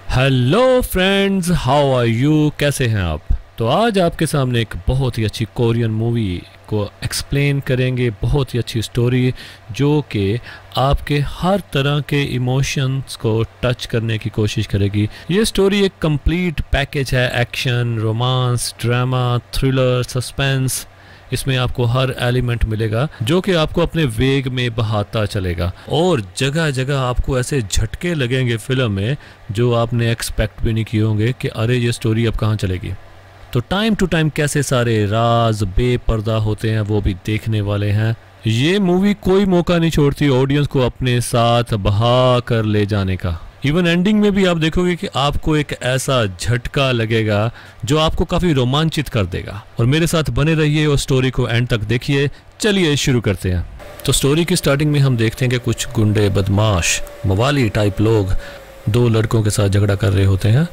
Hello friends, how are you? कैसे हैं आप? तो आज आपके सामने एक बहुत ही अच्छी कोरियन मूवी को एक्सप्लेन करेंगे। बहुत ही अच्छी स्टोरी जो कि आपके हर तरह के इमोशंस को टच करने की कोशिश करेगी। ये स्टोरी एक कंप्लीट पैकेज है। Action, romance, drama, thriller, suspense, इसमें आपको हर एलिमेंट मिलेगा जो कि आपको अपने वेग में बहाता चलेगा और जगह जगह आपको ऐसे झटके लगेंगे फिल्म में जो आपने एक्सपेक्ट भी नहीं किए होंगे कि अरे ये स्टोरी अब कहाँ चलेगी। तो टाइम टू टाइम कैसे सारे राज बेपर्दा होते हैं वो भी देखने वाले हैं। ये मूवी कोई मौका नहीं छोड़ती ऑडियंस को अपने साथ बहा कर ले जाने का। इवन एंडिंग में भी आप देखोगे कि आपको एक ऐसा झटका लगेगा जो आपको काफी रोमांचित कर देगा। और मेरे साथ बने रहिए और स्टोरी को एंड तक देखिए। चलिए शुरू करते हैं। तो स्टोरी की स्टार्टिंग में हम देखते हैं कि कुछ गुंडे, बदमाश, मवाली टाइप लोग दो लड़कों के साथ झगड़ा कर रहे होते हैं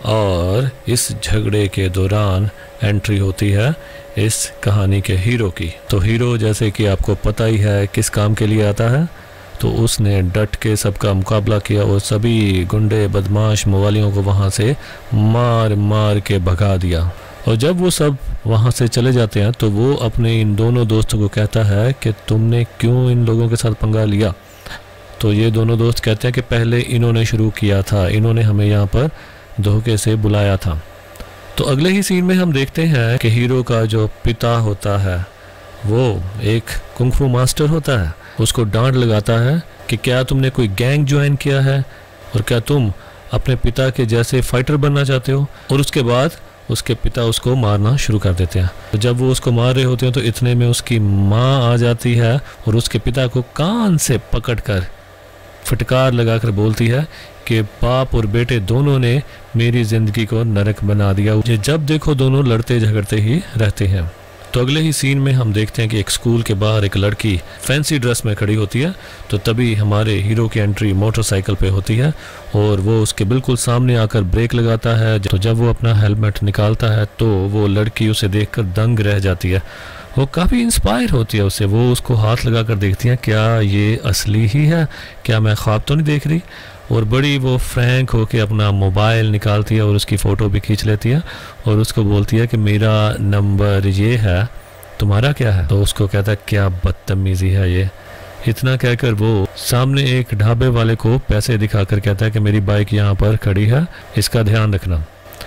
और इस झगड़े के दौरान एंट्री होती है इस कहानी के हीरो की। तो हीरो, जैसे कि आपको पता ही है किस काम के लिए आता है, तो उसने डट के सबका मुकाबला किया और सभी गुंडे, बदमाश, मवालियों को वहाँ से मार मार के भगा दिया। और जब वो सब वहाँ से चले जाते हैं तो वो अपने इन दोनों दोस्तों को कहता है कि तुमने क्यों इन लोगों के साथ पंगा लिया। तो ये दोनों दोस्त कहते हैं कि पहले इन्होंने शुरू किया था, इन्होंने हमें यहाँ पर धोखे से बुलाया था। तो अगले ही सीन में हम देखते हैं कि हीरो का जो पिता होता है वो एक कुंग-फू मास्टर होता है। उसको डांट लगाता है कि क्या तुमने कोई गैंग ज्वाइन किया है और क्या तुम अपने पिता के जैसे फाइटर बनना चाहते हो। और उसके बाद उसके पिता उसको मारना शुरू कर देते हैं। तो जब वो उसको मार रहे होते हैं तो इतने में उसकी माँ आ जाती है और उसके पिता को कान से पकड़कर फटकार लगाकर बोलती है कि बाप और बेटे दोनों ने मेरी जिंदगी को नरक बना दिया। जब देखो दोनों लड़ते झगड़ते ही रहते हैं। तो अगले ही सीन में हम देखते हैं कि एक स्कूल के बाहर एक लड़की फैंसी ड्रेस में खड़ी होती है। तो तभी हमारे हीरो की एंट्री मोटरसाइकिल पे होती है और वो उसके बिल्कुल सामने आकर ब्रेक लगाता है। तो जब वो अपना हेलमेट निकालता है तो वो लड़की उसे देखकर दंग रह जाती है। वो काफ़ी इंस्पायर होती है उससे। वो उसको हाथ लगा कर देखती है, क्या ये असली ही है, क्या मैं ख्वाब तो नहीं देख रही। और बड़ी वो फ्रैंक होके अपना मोबाइल निकालती है और उसकी फ़ोटो भी खींच लेती है और उसको बोलती है कि मेरा नंबर ये है, तुम्हारा क्या है। तो उसको कहता है क्या बदतमीज़ी है ये। इतना कहकर वो सामने एक ढाबे वाले को पैसे दिखाकर कहता है कि मेरी बाइक यहाँ पर खड़ी है, इसका ध्यान रखना।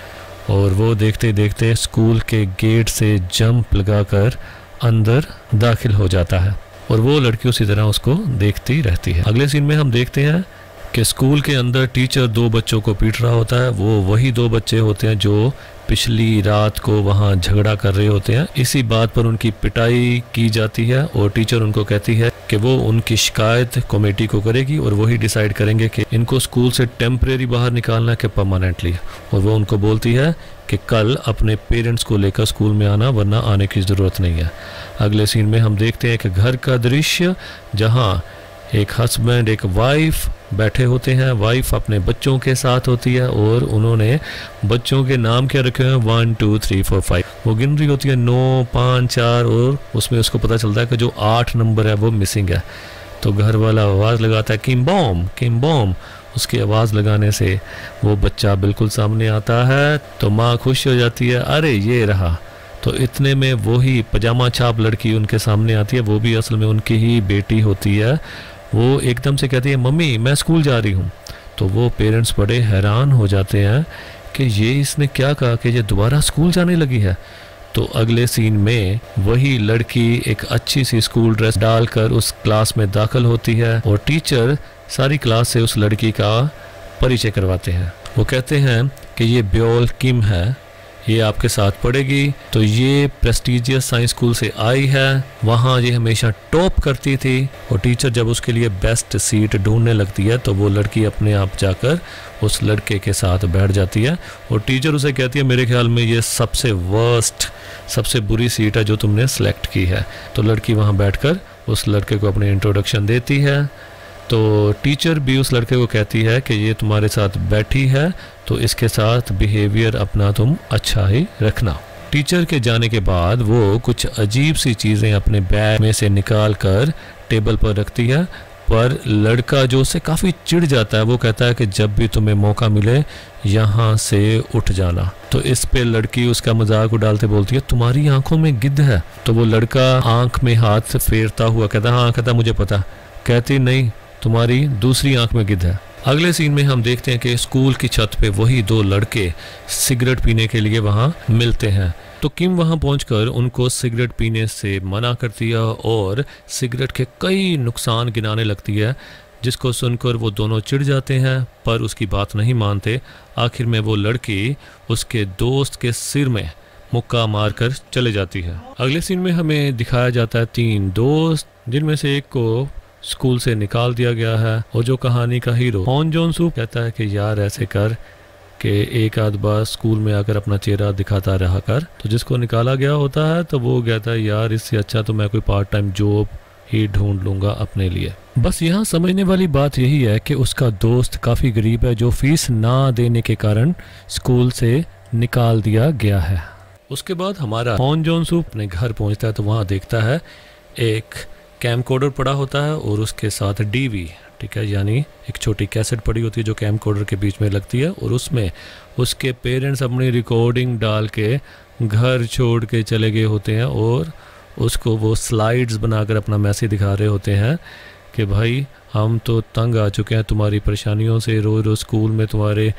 और वो देखते देखते स्कूल के गेट से जंप लगाकर अंदर दाखिल हो जाता है और वो लड़की उसी तरह उसको देखती रहती है। अगले सीन में हम देखते हैं कि स्कूल के अंदर टीचर दो बच्चों को पीट रहा होता है। वो वही दो बच्चे होते हैं जो पिछली रात को वहाँ झगड़ा कर रहे होते हैं। इसी बात पर उनकी पिटाई की जाती है और टीचर उनको कहती है कि वो उनकी शिकायत कमेटी को करेगी और वही डिसाइड करेंगे कि इनको स्कूल से टेम्परेरी बाहर निकालना है कि परमानेंटली। और वो उनको बोलती है कि कल अपने पेरेंट्स को लेकर स्कूल में आना, वरना आने की ज़रूरत नहीं है। अगले सीन में हम देखते हैं कि घर का दृश्य जहाँ एक हस्बैंड, एक वाइफ बैठे होते हैं। वाइफ अपने बच्चों के साथ होती है और उन्होंने बच्चों के नाम क्या रखे हैं, 1 2 3 4 5। वो गिन रही होती है 9 5 4 और उसमें उसको पता चलता है कि जो 8 नंबर है वो मिसिंग है। तो घर वाला आवाज़ लगाता है किम बॉम, किम बॉम। उसकी आवाज़ लगाने से वो बच्चा बिल्कुल सामने आता है। तो माँ खुश हो जाती है, अरे ये रहा। तो इतने में वही पजामा छाप लड़की उनके सामने आती है। वो भी असल में उनकी ही बेटी होती है। वो एकदम से कहती है मम्मी मैं स्कूल जा रही हूँ। तो वो पेरेंट्स बड़े हैरान हो जाते हैं कि ये इसने क्या कहा कि ये दोबारा स्कूल जाने लगी है। तो अगले सीन में वही लड़की एक अच्छी सी स्कूल ड्रेस डालकर उस क्लास में दाखिल होती है और टीचर सारी क्लास से उस लड़की का परिचय करवाते हैं। वो कहते हैं कि ये ब्योल किम है, ये आपके साथ पढ़ेगी। तो ये प्रेस्टिजियस साइंस स्कूल से आई है, वहाँ ये हमेशा टॉप करती थी। और टीचर जब उसके लिए बेस्ट सीट ढूंढने लगती है तो वो लड़की अपने आप जाकर उस लड़के के साथ बैठ जाती है और टीचर उसे कहती है मेरे ख्याल में ये सबसे वर्स्ट, सबसे बुरी सीट है जो तुमने सेलेक्ट की है। तो लड़की वहाँ बैठकर उस लड़के को अपनी इंट्रोडक्शन देती है। तो टीचर भी उस लड़के को कहती है कि ये तुम्हारे साथ बैठी है तो इसके साथ बिहेवियर अपना तुम अच्छा ही रखना। टीचर के जाने के बाद वो कुछ अजीब सी चीज़ें अपने बैग में से निकाल कर टेबल पर रखती है। पर लड़का जो उससे काफ़ी चिढ़ जाता है, वो कहता है कि जब भी तुम्हें मौका मिले यहाँ से उठ जाना। तो इस पे लड़की उसका मजाक उड़ालते बोलती है तुम्हारी आंखों में गिद्ध है। तो वो लड़का आंख में हाथ फेरता हुआ कहता हाँ, कहता मुझे पता। कहती नहीं, तुम्हारी दूसरी आंख में गिद्ध है। अगले सीन में हम देखते हैं कि स्कूल की छत पे वही दो लड़के सिगरेट पीने के लिए वहाँ मिलते हैं। तो किम वहाँ पहुंचकर उनको सिगरेट पीने से मना करती है और सिगरेट के कई नुकसान गिनाने लगती है, जिसको सुनकर वो दोनों चिढ़ जाते हैं पर उसकी बात नहीं मानते। आखिर में वो लड़की उसके दोस्त के सिर में मुक्का मारकर चले जाती है। अगले सीन में हमें दिखाया जाता है 3 दोस्त, जिनमें से एक को स्कूल से निकाल दिया गया है और जो कहानी का हीरो हॉन जॉन सू कहता है कि यार ऐसे कर कि एक आध बार स्कूल में आकर अपना चेहरा दिखाता रहा कर। तो जिसको निकाला गया होता है तो वो कहता है यार इससे अच्छा तो मैं कोई पार्ट टाइम जॉब ही ढूंढ लूंगा अपने लिए। बस यहाँ समझने वाली बात यही है कि उसका दोस्त काफ़ी गरीब है जो फीस ना देने के कारण स्कूल से निकाल दिया गया है। उसके बाद हमारा हॉन जॉन सू अपने घर पहुँचता है तो वहाँ देखता है एक कैमकोडर पड़ा होता है और उसके साथ डीवी, ठीक है, यानी एक छोटी कैसेट पड़ी होती है जो कैमकोडर के बीच में लगती है और उसमें उसके पेरेंट्स अपनी रिकॉर्डिंग डाल के घर छोड़ के चले गए होते हैं और उसको वो स्लाइड्स बनाकर अपना मैसेज दिखा रहे होते हैं कि भाई हम तो तंग आ चुके हैं तुम्हारी परेशानियों से, रोज़ रोज़ स्कूल में तुम्हारे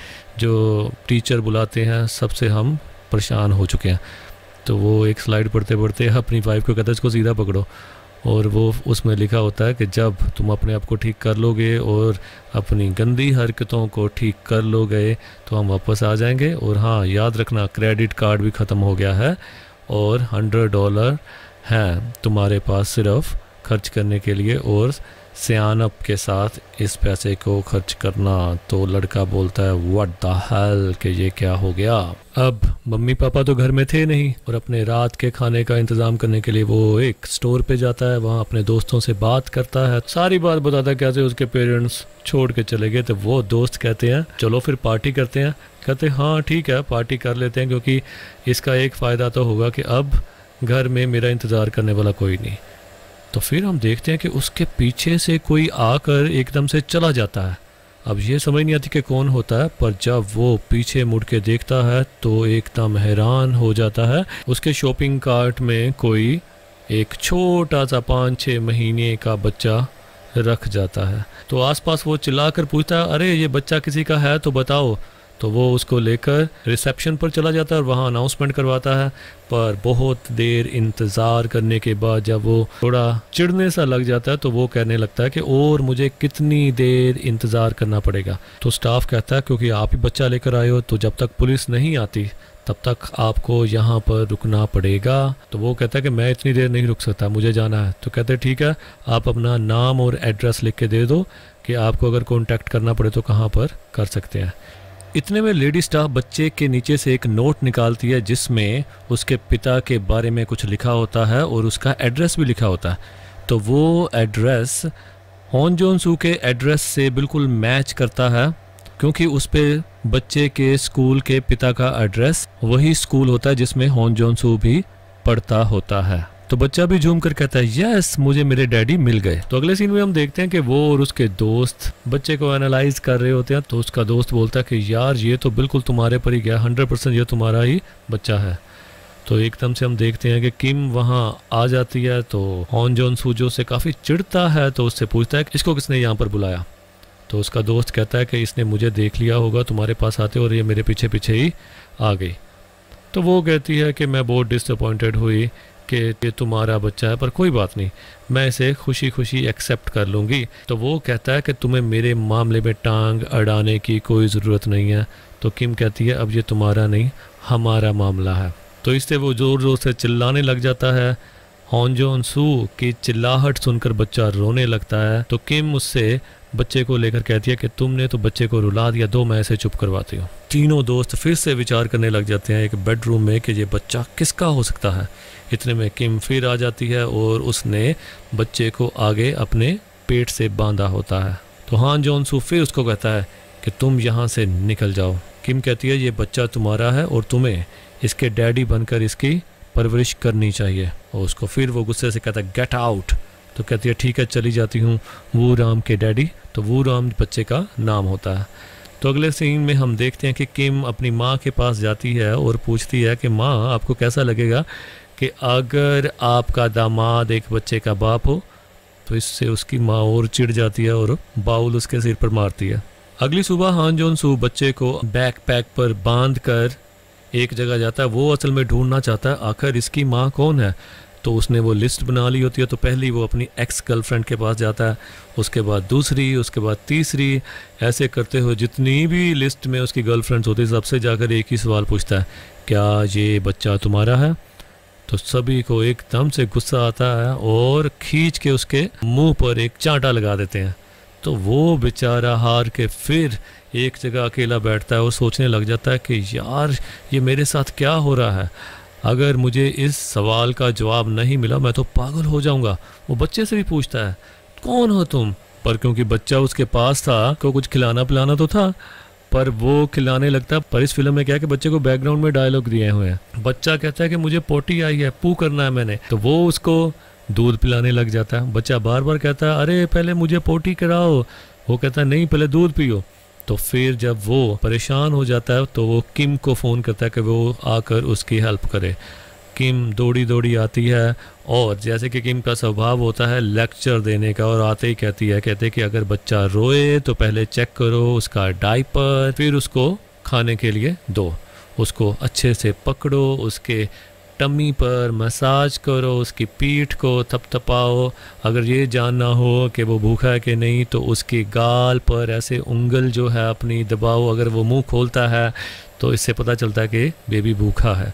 जो टीचर बुलाते हैं सबसे हम परेशान हो चुके हैं। तो वो एक स्लाइड पढ़ते पढ़ते अपनी वाइफ को कहता है इसको सीधा पकड़ो और वो उसमें लिखा होता है कि जब तुम अपने आप को ठीक कर लोगे और अपनी गंदी हरकतों को ठीक कर लोगे तो हम वापस आ जाएंगे। और हाँ याद रखना क्रेडिट कार्ड भी ख़त्म हो गया है और $100 हैं तुम्हारे पास सिर्फ खर्च करने के लिए और सियानप के साथ इस पैसे को खर्च करना। तो लड़का बोलता है व्हाट द हेल कि ये क्या हो गया। अब मम्मी पापा तो घर में थे नहीं और अपने रात के खाने का इंतज़ाम करने के लिए वो एक स्टोर पे जाता है, वहाँ अपने दोस्तों से बात करता है, सारी बात बताता है कैसे उसके पेरेंट्स छोड़ के चले गए। तो वो दोस्त कहते हैं चलो फिर पार्टी करते हैं। कहते हाँ ठीक है पार्टी कर लेते हैं क्योंकि इसका एक फ़ायदा तो होगा कि अब घर में मेरा इंतज़ार करने वाला कोई नहीं। तो फिर हम देखते हैं कि उसके पीछे से कोई आकर एकदम से चला जाता है। अब ये समझ नहीं आती कि कौन होता है, पर जब वो पीछे मुड़ के देखता है तो एकदम हैरान हो जाता है। उसके शॉपिंग कार्ट में कोई एक छोटा सा 5-6 महीने का बच्चा रख जाता है। तो आसपास वो चिल्लाकर पूछता है अरे ये बच्चा किसी का है तो बताओ। तो वो उसको लेकर रिसेप्शन पर चला जाता है और वहाँ अनाउंसमेंट करवाता है। पर बहुत देर इंतज़ार करने के बाद जब वो थोड़ा चिढ़ने सा लग जाता है तो वो कहने लगता है कि और मुझे कितनी देर इंतज़ार करना पड़ेगा। तो स्टाफ कहता है क्योंकि आप ही बच्चा लेकर आए हो तो जब तक पुलिस नहीं आती तब तक आपको यहाँ पर रुकना पड़ेगा। तो वो कहता है कि मैं इतनी देर नहीं रुक सकता, मुझे जाना है। तो कहते हैं ठीक है आप अपना नाम और एड्रेस लिख के दे दो कि आपको अगर कॉन्टैक्ट करना पड़े तो कहाँ पर कर सकते हैं। इतने में लेडी स्टाफ बच्चे के नीचे से एक नोट निकालती है जिसमें उसके पिता के बारे में कुछ लिखा होता है और उसका एड्रेस भी लिखा होता है। तो वो एड्रेस हॉन जॉन सू के एड्रेस से बिल्कुल मैच करता है क्योंकि उस पे बच्चे के स्कूल के पिता का एड्रेस वही स्कूल होता है जिसमें हॉन जॉन सू भी पढ़ता होता है। तो बच्चा भी झूम कर कहता है यस मुझे मेरे डैडी मिल गए। तो अगले सीन में हम देखते हैं कि वो और उसके दोस्त बच्चे को एनालाइज कर रहे होते हैं। तो उसका दोस्त बोलता है कि यार ये तो बिल्कुल तुम्हारे पर ही गया, 100% ये तुम्हारा ही बच्चा है। तो एकदम से हम देखते हैं कि किम वहाँ आ जाती है। तो हॉन जॉन सू जो से काफ़ी चिढ़ता है तो उससे पूछता है कि इसको किसने यहाँ पर बुलाया। तो उसका दोस्त कहता है कि इसने मुझे देख लिया होगा तुम्हारे पास आते और ये मेरे पीछे पीछे ही आ गई। तो वो कहती है कि मैं बहुत डिसअपॉइंटेड हुई कि ये तुम्हारा बच्चा है, पर कोई बात नहीं, मैं इसे खुशी खुशी एक्सेप्ट कर लूँगी। तो वो कहता है कि तुम्हें मेरे मामले में टांग अड़ाने की कोई ज़रूरत नहीं है। तो किम कहती है अब ये तुम्हारा नहीं हमारा मामला है। तो इससे वो ज़ोर ज़ोर से चिल्लाने लग जाता है। हॉन जॉन सू की चिल्लाहट सुनकर बच्चा रोने लगता है। तो किम उससे बच्चे को लेकर कहती है कि तुमने तो बच्चे को रुला दिया, दो मैं इसे चुप करवाती हूँ। तीनों दोस्त फिर से विचार करने लग जाते हैं एक बेडरूम में कि ये बच्चा किसका हो सकता है। इतने में किम फिर आ जाती है और उसने बच्चे को आगे अपने पेट से बांधा होता है। तो हॉन जॉन सू फिर उसको कहता है कि तुम यहाँ से निकल जाओ। किम कहती है ये बच्चा तुम्हारा है और तुम्हें इसके डैडी बनकर इसकी परवरिश करनी चाहिए। और उसको फिर वो गुस्से से कहता है गेट आउट। तो कहती है ठीक है चली जाती हूँ वो राम के डैडी। तो वो राम बच्चे का नाम होता है। तो अगले सीन में हम देखते हैं कि किम अपनी माँ के पास जाती है और पूछती है कि माँ आपको कैसा लगेगा कि अगर आपका दामाद एक बच्चे का बाप हो। तो इससे उसकी माँ और चिढ़ जाती है और बाउल उसके सिर पर मारती है। अगली सुबह हान जोन सू बच्चे को बैकपैक पर बांध कर एक जगह जाता है। वो असल में ढूंढना चाहता है आखिर इसकी माँ कौन है। तो उसने वो लिस्ट बना ली होती है। तो पहली वो अपनी एक्स गर्लफ्रेंड के पास जाता है, उसके बाद दूसरी, उसके बाद तीसरी, ऐसे करते हुए जितनी भी लिस्ट में उसकी गर्लफ्रेंड्स होती है सबसे जाकर एक ही सवाल पूछता है, क्या ये बच्चा तुम्हारा है। तो सभी को एकदम से गुस्सा आता है और खींच के उसके मुंह पर एक चांटा लगा देते हैं। तो वो बेचारा हार के फिर एक जगह अकेला बैठता है और सोचने लग जाता है कि यार ये मेरे साथ क्या हो रहा है। अगर मुझे इस सवाल का जवाब नहीं मिला मैं तो पागल हो जाऊंगा। वो बच्चे से भी पूछता है कौन हो तुम, पर क्योंकि बच्चा उसके पास था तो कुछ खिलाना पिलाना तो था, पर वो खिलाने लगता है। पर इस फिल्म में क्या है कि बच्चे को बैकग्राउंड में डायलॉग दिए हुए हैं। बच्चा कहता है कि मुझे पोटी आई है, पू करना है मैंने। तो वो उसको दूध पिलाने लग जाता है। बच्चा बार बार कहता है अरे पहले मुझे पोटी कराओ। वो कहता है नहीं पहले दूध पियो। तो फिर जब वो परेशान हो जाता है तो वो किम को फ़ोन करता है कि वो आकर उसकी हेल्प करे। किम दौड़ी दौड़ी आती है और जैसे कि किम का स्वभाव होता है लेक्चर देने का, और आते ही कहते कि अगर बच्चा रोए तो पहले चेक करो उसका डायपर, फिर उसको खाने के लिए दो, उसको अच्छे से पकड़ो, उसके टमी पर मसाज करो, उसकी पीठ को थपथपाओ। अगर ये जानना हो कि वो भूखा है कि नहीं तो उसकी गाल पर ऐसे उंगल जो है अपनी दबाओ। अगर वो मुंह खोलता है तो इससे पता चलता है कि बेबी भूखा है।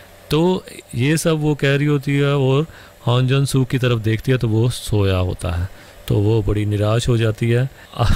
तो ये सब वो कह रही होती है और हान जन सू की तरफ देखती है तो वो सोया होता है। तो वो बड़ी निराश हो जाती है।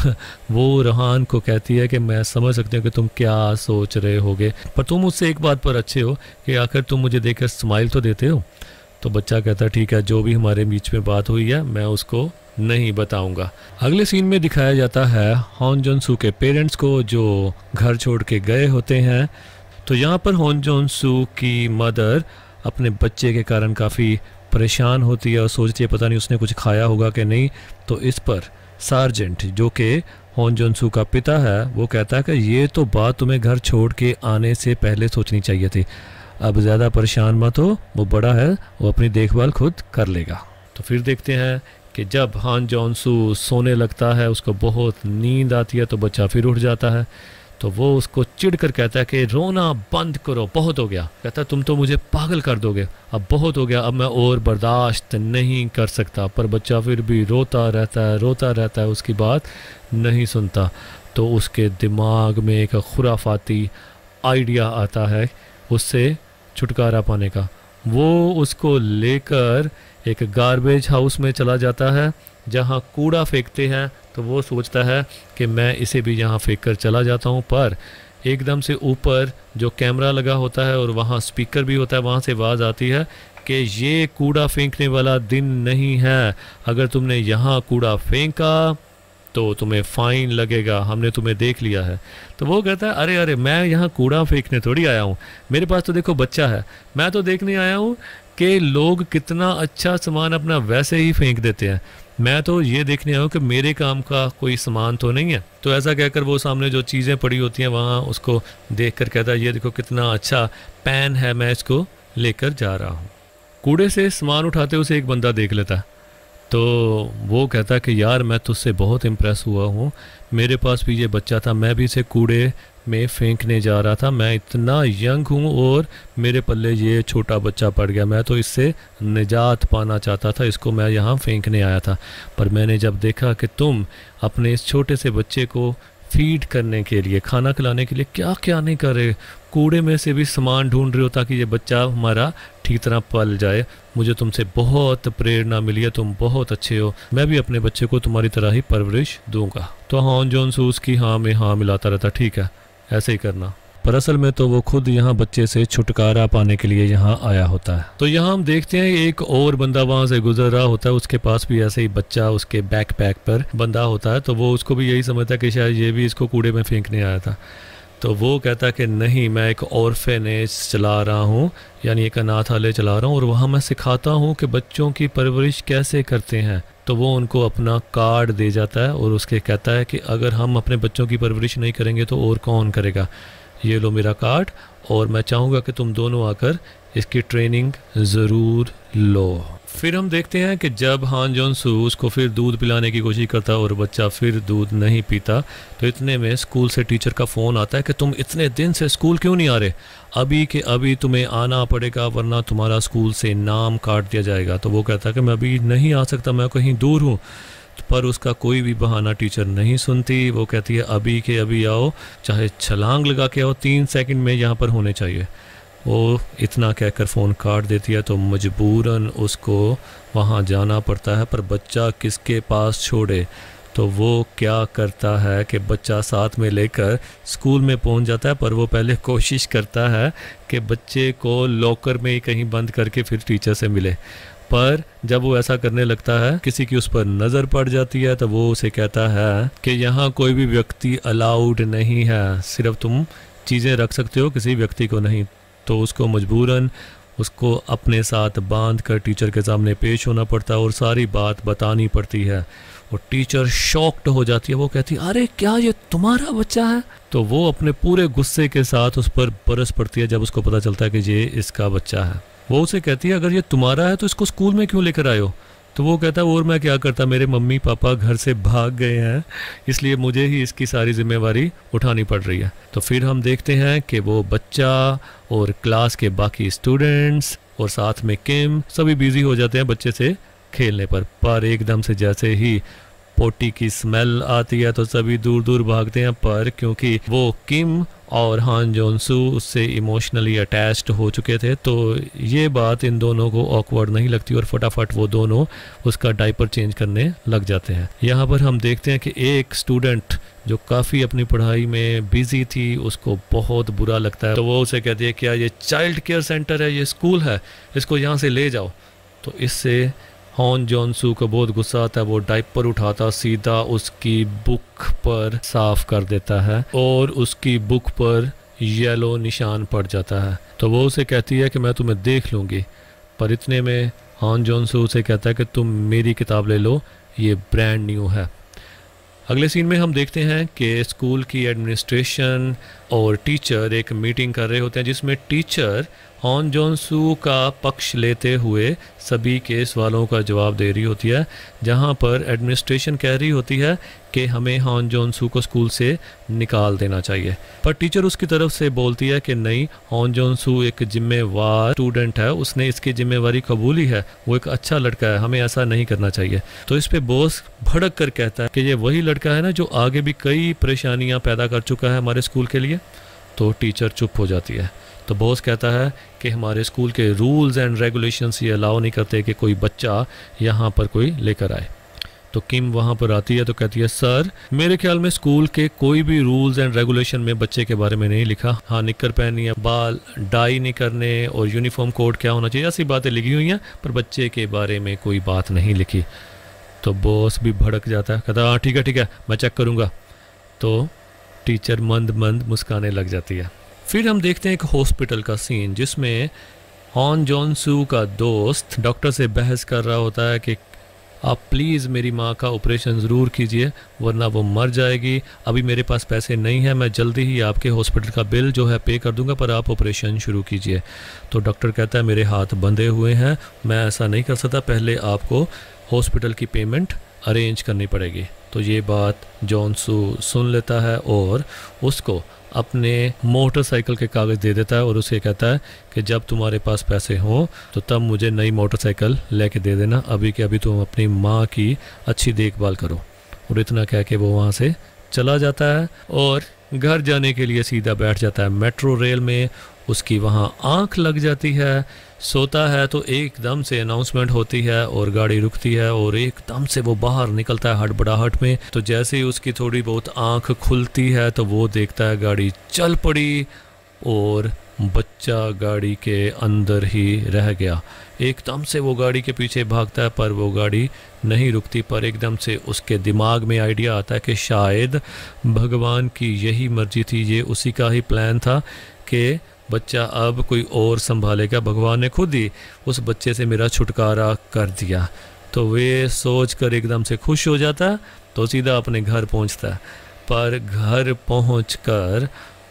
वो रहान को कहती है कि मैं समझ सकती हूँ कि तुम क्या सोच रहे होगे, पर तुम मुझसे एक बात पर अच्छे हो कि आखिर तुम मुझे देखकर स्माइल तो देते हो। तो बच्चा कहता है ठीक है जो भी हमारे बीच में बात हुई है मैं उसको नहीं बताऊंगा। अगले सीन में दिखाया जाता है हान जन सू के पेरेंट्स को जो घर छोड़ के गए होते हैं। तो यहाँ पर हान जन सू की मदर अपने बच्चे के कारण काफ़ी परेशान होती है और सोचती है पता नहीं उसने कुछ खाया होगा कि नहीं। तो इस पर सार्जेंट जो कि हान जन सू का पिता है वो कहता है कि ये तो बात तुम्हें घर छोड़ के आने से पहले सोचनी चाहिए थी। अब ज़्यादा परेशान मत हो, वो बड़ा है, वो अपनी देखभाल खुद कर लेगा। तो फिर देखते हैं कि जब हान जन सू सोने लगता है उसको बहुत नींद आती है तो बच्चा फिर उठ जाता है। तो वो उसको चिढ़कर कहता है कि रोना बंद करो, बहुत हो गया। कहता है तुम तो मुझे पागल कर दोगे, अब बहुत हो गया, अब मैं और बर्दाश्त नहीं कर सकता। पर बच्चा फिर भी रोता रहता है, उसकी बात नहीं सुनता। तो उसके दिमाग में एक खुराफाती आइडिया आता है उससे छुटकारा पाने का। वो उसको लेकर एक गार्बेज हाउस में चला जाता है जहाँ कूड़ा फेंकते हैं। तो वो सोचता है कि मैं इसे भी यहाँ फेंक कर चला जाता हूँ, पर एकदम से ऊपर जो कैमरा लगा होता है और वहाँ स्पीकर भी होता है, वहाँ से आवाज़ आती है कि ये कूड़ा फेंकने वाला दिन नहीं है, अगर तुमने यहाँ कूड़ा फेंका तो तुम्हें फ़ाइन लगेगा, हमने तुम्हें देख लिया है। तो वो कहता है अरे मैं यहाँ कूड़ा फेंकने थोड़ी आया हूँ, मेरे पास तो देखो बच्चा है, मैं तो देखने आया हूँ कि लोग कितना अच्छा सामान अपना वैसे ही फेंक देते हैं, मैं तो ये देखने आया हूँ कि मेरे काम का कोई सामान तो नहीं है। तो ऐसा कहकर वो सामने जो चीज़ें पड़ी होती हैं वहाँ उसको देखकर कहता है ये देखो कितना अच्छा पैन है, मैं इसको लेकर जा रहा हूँ। कूड़े से सामान उठाते उसे एक बंदा देख लेता है। तो वो कहता है कि यार मैं तुझसे बहुत इम्प्रेस हुआ हूँ, मेरे पास भी ये बच्चा था, मैं भी इसे कूड़े में फेंकने जा रहा था, मैं इतना यंग हूँ और मेरे पल्ले ये छोटा बच्चा पड़ गया, मैं तो इससे निजात पाना चाहता था, इसको मैं यहाँ फेंकने आया था। पर मैंने जब देखा कि तुम अपने इस छोटे से बच्चे को फीड करने के लिए, खाना खिलाने के लिए क्या क्या नहीं कर रहे, कूड़े में से भी सामान ढूंढ रहे हो ताकि ये बच्चा हमारा ठीक तरह पल जाए, मुझे तुमसे बहुत प्रेरणा मिली है, तुम बहुत अच्छे हो, मैं भी अपने बच्चे को तुम्हारी तरह ही परवरिश दूंगा। तो हान जॉन सूस की हाँ में हाँ मिलाता रहता, ठीक है ऐसे ही करना। पर असल में तो वो खुद यहाँ बच्चे से छुटकारा पाने के लिए यहाँ आया होता है। तो यहाँ हम देखते हैं एक और बंदा वहाँ से गुजर रहा होता है, उसके पास भी ऐसे ही बच्चा उसके बैकपैक पर बंधा होता है। तो वो उसको भी यही समझता है कि शायद ये भी इसको कूड़े में फेंकने आया था। तो वो कहता है कि नहीं, मैं एक ऑर्फेनेज चला रहा हूँ, यानी एक अनाथालय चला रहा हूँ, और वहाँ मैं सिखाता हूँ कि बच्चों की परवरिश कैसे करते हैं। तो वो उनको अपना कार्ड दे जाता है और उसके कहता है कि अगर हम अपने बच्चों की परवरिश नहीं करेंगे तो और कौन करेगा, ये लो मेरा कार्ड, और मैं चाहूँगा कि तुम दोनों आकर इसकी ट्रेनिंग ज़रूर लो। फिर हम देखते हैं कि जब हान जॉन-सू उसको फिर दूध पिलाने की कोशिश करता है और बच्चा फिर दूध नहीं पीता, तो इतने में स्कूल से टीचर का फ़ोन आता है कि तुम इतने दिन से स्कूल क्यों नहीं आ रहे, अभी के अभी तुम्हें आना पड़ेगा वरना तुम्हारा स्कूल से नाम काट दिया जाएगा। तो वो कहता है कि मैं अभी नहीं आ सकता, मैं कहीं दूर हूँ, पर उसका कोई भी बहाना टीचर नहीं सुनती। वो कहती है अभी के अभी आओ, चाहे छलांग लगा के आओ, 3 सेकंड में यहाँ पर होने चाहिए। वो इतना कहकर फ़ोन काट देती है, तो मजबूरन उसको वहाँ जाना पड़ता है, पर बच्चा किसके पास छोड़े। तो वो क्या करता है कि बच्चा साथ में लेकर स्कूल में पहुँच जाता है, पर वो पहले कोशिश करता है कि बच्चे को लॉकर में ही कहीं बंद करके फिर टीचर से मिले। पर जब वो ऐसा करने लगता है, किसी की उस पर नज़र पड़ जाती है, तो वो उसे कहता है कि यहाँ कोई भी व्यक्ति अलाउड नहीं है, सिर्फ तुम चीज़ें रख सकते हो, किसी व्यक्ति को नहीं। तो उसको मजबूरन उसको अपने साथ बांध कर टीचर के सामने पेश होना पड़ता है और सारी बात बतानी पड़ती है। और टीचर शॉक्ड हो जाती है, वो कहती है अरे क्या ये तुम्हारा बच्चा है। तो वो अपने पूरे गुस्से के साथ उस पर बरस पड़ती है जब उसको पता चलता है कि ये इसका बच्चा है। वो उसे कहती है अगर ये तुम्हारा है तो इसको स्कूल में क्यों लेकर आए हो। तो वो कहता है और मैं क्या करता, मेरे मम्मी पापा घर से भाग गए हैं, इसलिए मुझे ही इसकी सारी जिम्मेवारी उठानी पड़ रही है। तो फिर हम देखते हैं कि वो बच्चा और क्लास के बाकी स्टूडेंट्स और साथ में किम सभी बिजी हो जाते हैं बच्चे से खेलने पर एकदम से जैसे ही पोटी की स्मेल आती है तो सभी दूर दूर भागते हैं। पर क्योंकि वो किम और हान जॉन-सू उससे इमोशनली अटैच्ड हो चुके थे, तो ये बात इन दोनों को ऑकवर्ड नहीं लगती और फटाफट वो दोनों उसका डायपर चेंज करने लग जाते हैं। यहाँ पर हम देखते हैं कि एक स्टूडेंट जो काफ़ी अपनी पढ़ाई में बिजी थी, उसको बहुत बुरा लगता है। तो वो उसे कहती है क्या ये चाइल्ड केयर सेंटर है, ये स्कूल है, इसको यहाँ से ले जाओ। तो इससे हान जॉन-सू को बहुत गुस्सा आता है, वो डायपर उठाता सीधा उसकी बुक पर साफ कर देता है और उसकी बुक पर येलो निशान पड़ जाता है। तो वो उसे कहती है कि मैं तुम्हें देख लूँगी, पर इतने में हान जॉन-सू उसे कहता है कि तुम मेरी किताब ले लो, ये ब्रांड न्यू है। अगले सीन में हम देखते हैं कि स्कूल की एडमिनिस्ट्रेशन और टीचर एक मीटिंग कर रहे होते हैं जिसमें टीचर हान जॉन-सू का पक्ष लेते हुए सभी के सवालों का जवाब दे रही होती है, जहां पर एडमिनिस्ट्रेशन कह रही होती है कि हमें हान जॉन-सू को स्कूल से निकाल देना चाहिए। पर टीचर उसकी तरफ से बोलती है कि नहीं, हान जॉन-सू एक जिम्मेवार स्टूडेंट है, उसने इसकी जिम्मेवारी कबूली है, वो एक अच्छा लड़का है, हमें ऐसा नहीं करना चाहिए। तो इस पे बॉस भड़क कर कहता है कि ये वही लड़का है ना जो आगे भी कई परेशानियां पैदा कर चुका है हमारे स्कूल के लिए। तो टीचर चुप हो जाती है। तो बॉस कहता है कि हमारे स्कूल के रूल्स एंड रेगुलेशंस ये अलाउ नहीं करते कि कोई बच्चा यहाँ पर कोई लेकर आए। तो किम वहाँ पर आती है तो कहती है सर, मेरे ख्याल में स्कूल के कोई भी रूल्स एंड रेगुलेशन में बच्चे के बारे में नहीं लिखा। हाँ, निक्कर पहननी है, बाल डाई नहीं करने और यूनिफॉर्म कोड क्या होना चाहिए, ऐसी बातें लिखी हुई हैं, पर बच्चे के बारे में कोई बात नहीं लिखी। तो बॉस भी भड़क जाता है, कहता हाँ ठीक है मैं चेक करूँगा। तो टीचर मंद मंद मुस्काने लग जाती है। फिर हम देखते हैं एक हॉस्पिटल का सीन जिसमें हान जॉन-सू का दोस्त डॉक्टर से बहस कर रहा होता है कि आप प्लीज़ मेरी माँ का ऑपरेशन ज़रूर कीजिए वरना वो मर जाएगी। अभी मेरे पास पैसे नहीं हैं, मैं जल्दी ही आपके हॉस्पिटल का बिल जो है पे कर दूंगा, पर आप ऑपरेशन शुरू कीजिए। तो डॉक्टर कहता है मेरे हाथ बंधे हुए हैं, मैं ऐसा नहीं कर सकता, पहले आपको हॉस्पिटल की पेमेंट अरेंज करनी पड़ेगी। तो ये बात जॉन-सू सुन लेता है और उसको अपने मोटरसाइकिल के कागज़ दे देता है और उसे कहता है कि जब तुम्हारे पास पैसे हों तो तब मुझे नई मोटरसाइकिल लेके दे देना, अभी के अभी तुम अपनी माँ की अच्छी देखभाल करो। और इतना कह के वो वहाँ से चला जाता है और घर जाने के लिए सीधा बैठ जाता है। मेट्रो रेल में उसकी वहाँ आँख लग जाती है, सोता है तो एकदम से अनाउंसमेंट होती है और गाड़ी रुकती है और एकदम से वो बाहर निकलता है हड़बड़ाहट में। तो जैसे ही उसकी थोड़ी बहुत आँख खुलती है तो वो देखता है गाड़ी चल पड़ी और बच्चा गाड़ी के अंदर ही रह गया। एकदम से वो गाड़ी के पीछे भागता है पर वो गाड़ी नहीं रुकती, पर एकदम से उसके दिमाग में आइडिया आता है कि शायद भगवान की यही मर्जी थी, ये उसी का ही प्लान था कि बच्चा अब कोई और संभालेगा, भगवान ने खुद ही उस बच्चे से मेरा छुटकारा कर दिया। तो वे सोच कर एकदम से खुश हो जाता है, तो सीधा अपने घर पहुंचता है। पर घर पहुंचकर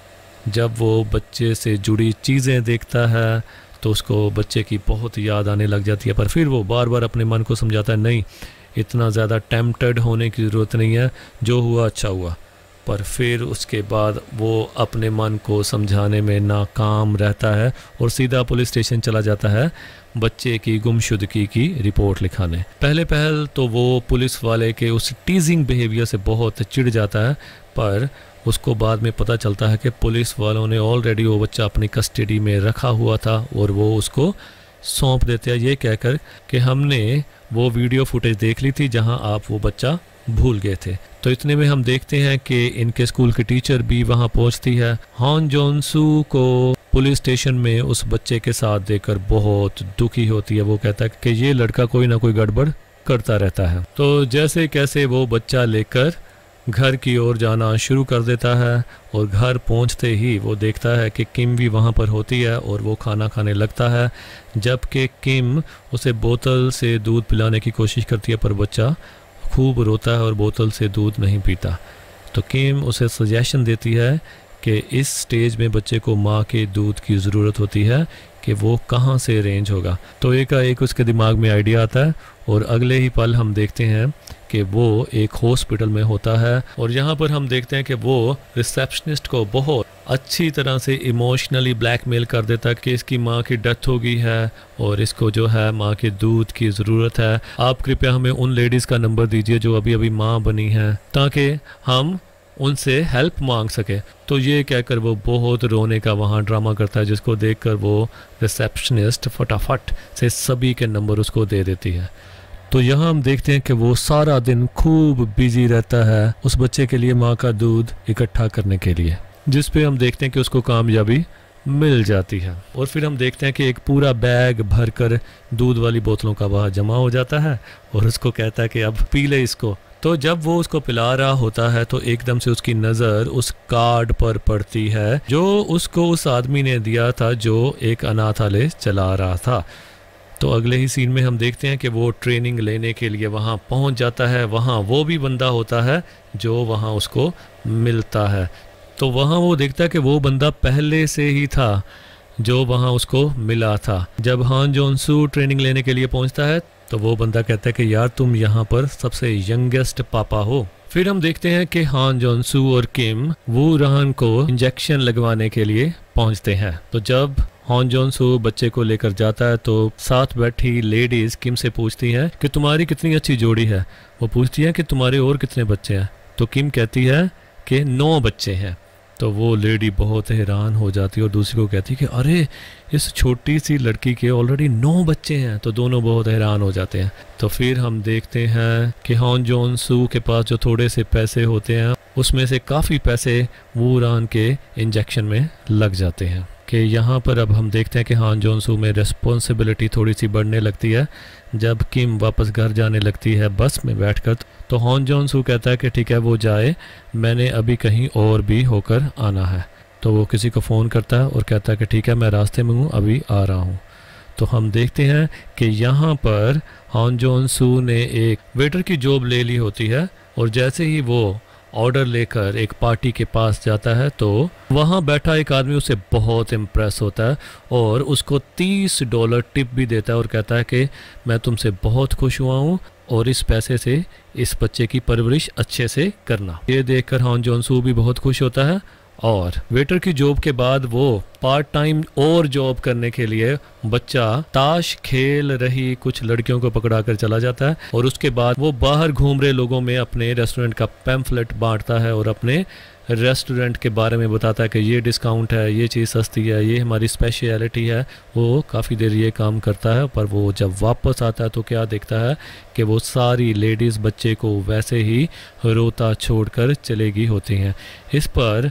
जब वो बच्चे से जुड़ी चीज़ें देखता है तो उसको बच्चे की बहुत याद आने लग जाती है। पर फिर वो बार बार अपने मन को समझाता है, नहीं इतना ज़्यादा टेम्प्टेड होने की ज़रूरत नहीं है, जो हुआ अच्छा हुआ। पर फिर उसके बाद वो अपने मन को समझाने में नाकाम रहता है और सीधा पुलिस स्टेशन चला जाता है बच्चे की गुमशुदगी की रिपोर्ट लिखाने। पहले पहल तो वो पुलिस वाले के उस टीजिंग बिहेवियर से बहुत चिढ़ जाता है, पर उसको बाद में पता चलता है कि पुलिस वालों ने ऑलरेडी वो बच्चा अपनी कस्टडी में रखा हुआ था और वो उसको सौंप देते हैं ये कहकर कि हमने वो वीडियो फुटेज देख ली थी जहां आप वो बच्चा भूल गए थे। तो इतने में हम देखते हैं कि इनके स्कूल की टीचर भी वहां पहुंचती है। हान जोन-सू को पुलिस स्टेशन में उस बच्चे के साथ देखकर बहुत दुखी होती है। वो कहता है कि ये लड़का कोई ना कोई गड़बड़ करता रहता है। तो जैसे कैसे वो बच्चा लेकर घर की ओर जाना शुरू कर देता है और घर पहुंचते ही वो देखता है कि किम भी वहां पर होती है और वो खाना खाने लगता है, जबकि किम उसे बोतल से दूध पिलाने की कोशिश करती है पर बच्चा खूब रोता है और बोतल से दूध नहीं पीता। तो किम उसे सजेशन देती है कि इस स्टेज में बच्चे को माँ के दूध की ज़रूरत होती है कि वो कहाँ से अरेंज होगा। तो एकाएक उसके दिमाग में आइडिया आता है और अगले ही पल हम देखते हैं कि वो एक हॉस्पिटल में होता है और यहाँ पर हम देखते हैं कि वो रिसेप्शनिस्ट को बहुत अच्छी तरह से इमोशनली ब्लैकमेल कर देता है कि इसकी माँ की डेथ हो गई है और इसको जो है माँ के दूध की ज़रूरत है। आप कृपया हमें उन लेडीज़ का नंबर दीजिए जो अभी अभी माँ बनी हैं ताकि हम उनसे हेल्प मांग सके। तो ये कहकर वो बहुत रोने का वहाँ ड्रामा करता है, जिसको देखकर वो रिसेप्शनिस्ट फटाफट से सभी के नंबर उसको दे देती है। तो यहाँ हम देखते हैं कि वो सारा दिन खूब बिजी रहता है उस बच्चे के लिए माँ का दूध इकट्ठा करने के लिए, जिस पे हम देखते हैं कि उसको कामयाबी मिल जाती है। और फिर हम देखते हैं कि एक पूरा बैग भरकर दूध वाली बोतलों का वहाँ जमा हो जाता है और उसको कहता है कि अब पी ले इसको। तो जब वो उसको पिला रहा होता है तो एकदम से उसकी नज़र उस कार्ड पर पड़ती है जो उसको उस आदमी ने दिया था जो एक अनाथालय चला रहा था। तो अगले ही सीन में हम देखते हैं कि वो ट्रेनिंग लेने के लिए वहाँ पहुँच जाता है। वहाँ वो भी बंदा होता है जो वहाँ उसको मिलता है। तो वहाँ वो देखता है कि वो बंदा पहले से ही था जो वहाँ उसको मिला था। जब हान जोन-सू ट्रेनिंग लेने के लिए पहुँचता है तो वो बंदा कहता है कि यार तुम यहाँ पर सबसे यंगेस्ट पापा हो। फिर हम देखते हैं कि हान जोन-सू और किम वू रहान को इंजेक्शन लगवाने के लिए पहुँचते हैं। तो जब हान जोन-सू बच्चे को लेकर जाता है तो साथ बैठी लेडीज किम से पूछती हैं कि तुम्हारी कितनी अच्छी जोड़ी है। वो पूछती है कि तुम्हारे और कितने बच्चे हैं। तो किम कहती है कि 9 बच्चे हैं। तो वो लेडी बहुत हैरान हो जाती है और दूसरी को कहती है कि अरे इस छोटी सी लड़की के ऑलरेडी 9 बच्चे हैं। तो दोनों बहुत हैरान हो जाते हैं। तो फिर हम देखते हैं कि हान जोन-सू के पास जो थोड़े से पैसे होते हैं उसमें से काफ़ी पैसे वू रहान के इंजेक्शन में लग जाते हैं। कि यहाँ पर अब हम देखते हैं कि हान जोन-सू में रिस्पॉन्सिबिलिटी थोड़ी सी बढ़ने लगती है। जब किम वापस घर जाने लगती है बस में बैठकर तो हान जोन-सू कहता है कि ठीक है वो जाए, मैंने अभी कहीं और भी होकर आना है। तो वो किसी को फ़ोन करता है और कहता है कि ठीक है मैं रास्ते में हूँ, अभी आ रहा हूँ। तो हम देखते हैं कि यहाँ पर हान जोन-सू ने एक वेटर की जॉब ले ली होती है और जैसे ही वो ऑर्डर लेकर एक पार्टी के पास जाता है तो वहाँ बैठा एक आदमी उससे बहुत इम्प्रेस होता है और उसको $30 टिप भी देता है और कहता है कि मैं तुमसे बहुत खुश हुआ हूँ और इस पैसे से इस बच्चे की परवरिश अच्छे से करना। ये देखकर हान जोन-सू भी बहुत खुश होता है और वेटर की जॉब के बाद वो पार्ट टाइम और जॉब करने के लिए बच्चा ताश खेल रही कुछ लड़कियों को पकड़ा कर चला जाता है और उसके बाद वो बाहर घूम रहे लोगों में अपने रेस्टोरेंट का पैम्फलेट बांटता है और अपने रेस्टोरेंट के बारे में बताता है कि ये डिस्काउंट है, ये चीज़ सस्ती है, ये हमारी स्पेशलिटी है। वो काफ़ी देर ये काम करता है पर वो जब वापस आता है तो क्या देखता है कि वो सारी लेडीज़ बच्चे को वैसे ही रोता छोड़कर चलेगी होती हैं। इस पर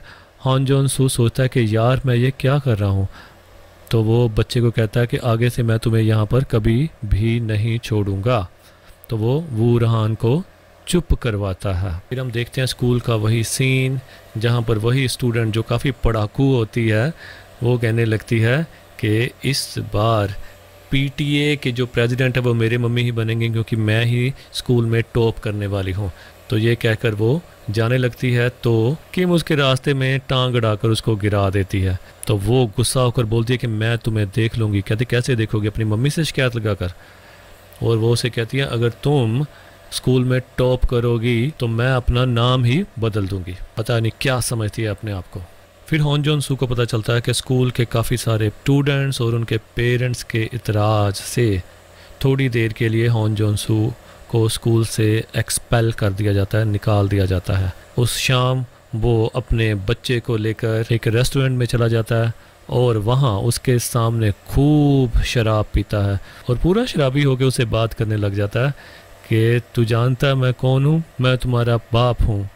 हॉन जॉन सू सोचता है कि यार मैं ये क्या कर रहा हूँ। तो वो बच्चे को कहता है कि आगे से मैं तुम्हें यहाँ पर कभी भी नहीं छोड़ूंगा। तो वो वू रहान को चुप करवाता है। फिर हम देखते हैं स्कूल का वही सीन जहाँ पर वही स्टूडेंट जो काफ़ी पढ़ाकू होती है वो कहने लगती है कि इस बार पीटीए के जो प्रेसिडेंट है वो मेरे मम्मी ही बनेंगे क्योंकि मैं ही स्कूल में टॉप करने वाली हूँ। तो ये कहकर वो जाने लगती है तो किम उसके रास्ते में टांग अड़ाकर उसको गिरा देती है। तो वो गुस्सा होकर बोलती है कि मैं तुम्हें देख लूँगी। कहती कैसे देखोगी? अपनी मम्मी से शिकायत लगाकर। और वो उसे कहती है अगर तुम स्कूल में टॉप करोगी तो मैं अपना नाम ही बदल दूंगी। पता नहीं क्या समझती है अपने आप को। फिर हॉन जॉन सू को पता चलता है कि स्कूल के काफ़ी सारे स्टूडेंट्स और उनके पेरेंट्स के इतराज़ से थोड़ी देर के लिए हॉन जॉन सू को स्कूल से एक्सपेल कर दिया जाता है, निकाल दिया जाता है। उस शाम वो अपने बच्चे को लेकर एक रेस्टोरेंट में चला जाता है और वहाँ उसके सामने खूब शराब पीता है और पूरा शराबी होकर उसे बात करने लग जाता है कि तू जानता है मैं कौन हूँ? मैं तुम्हारा बाप हूँ।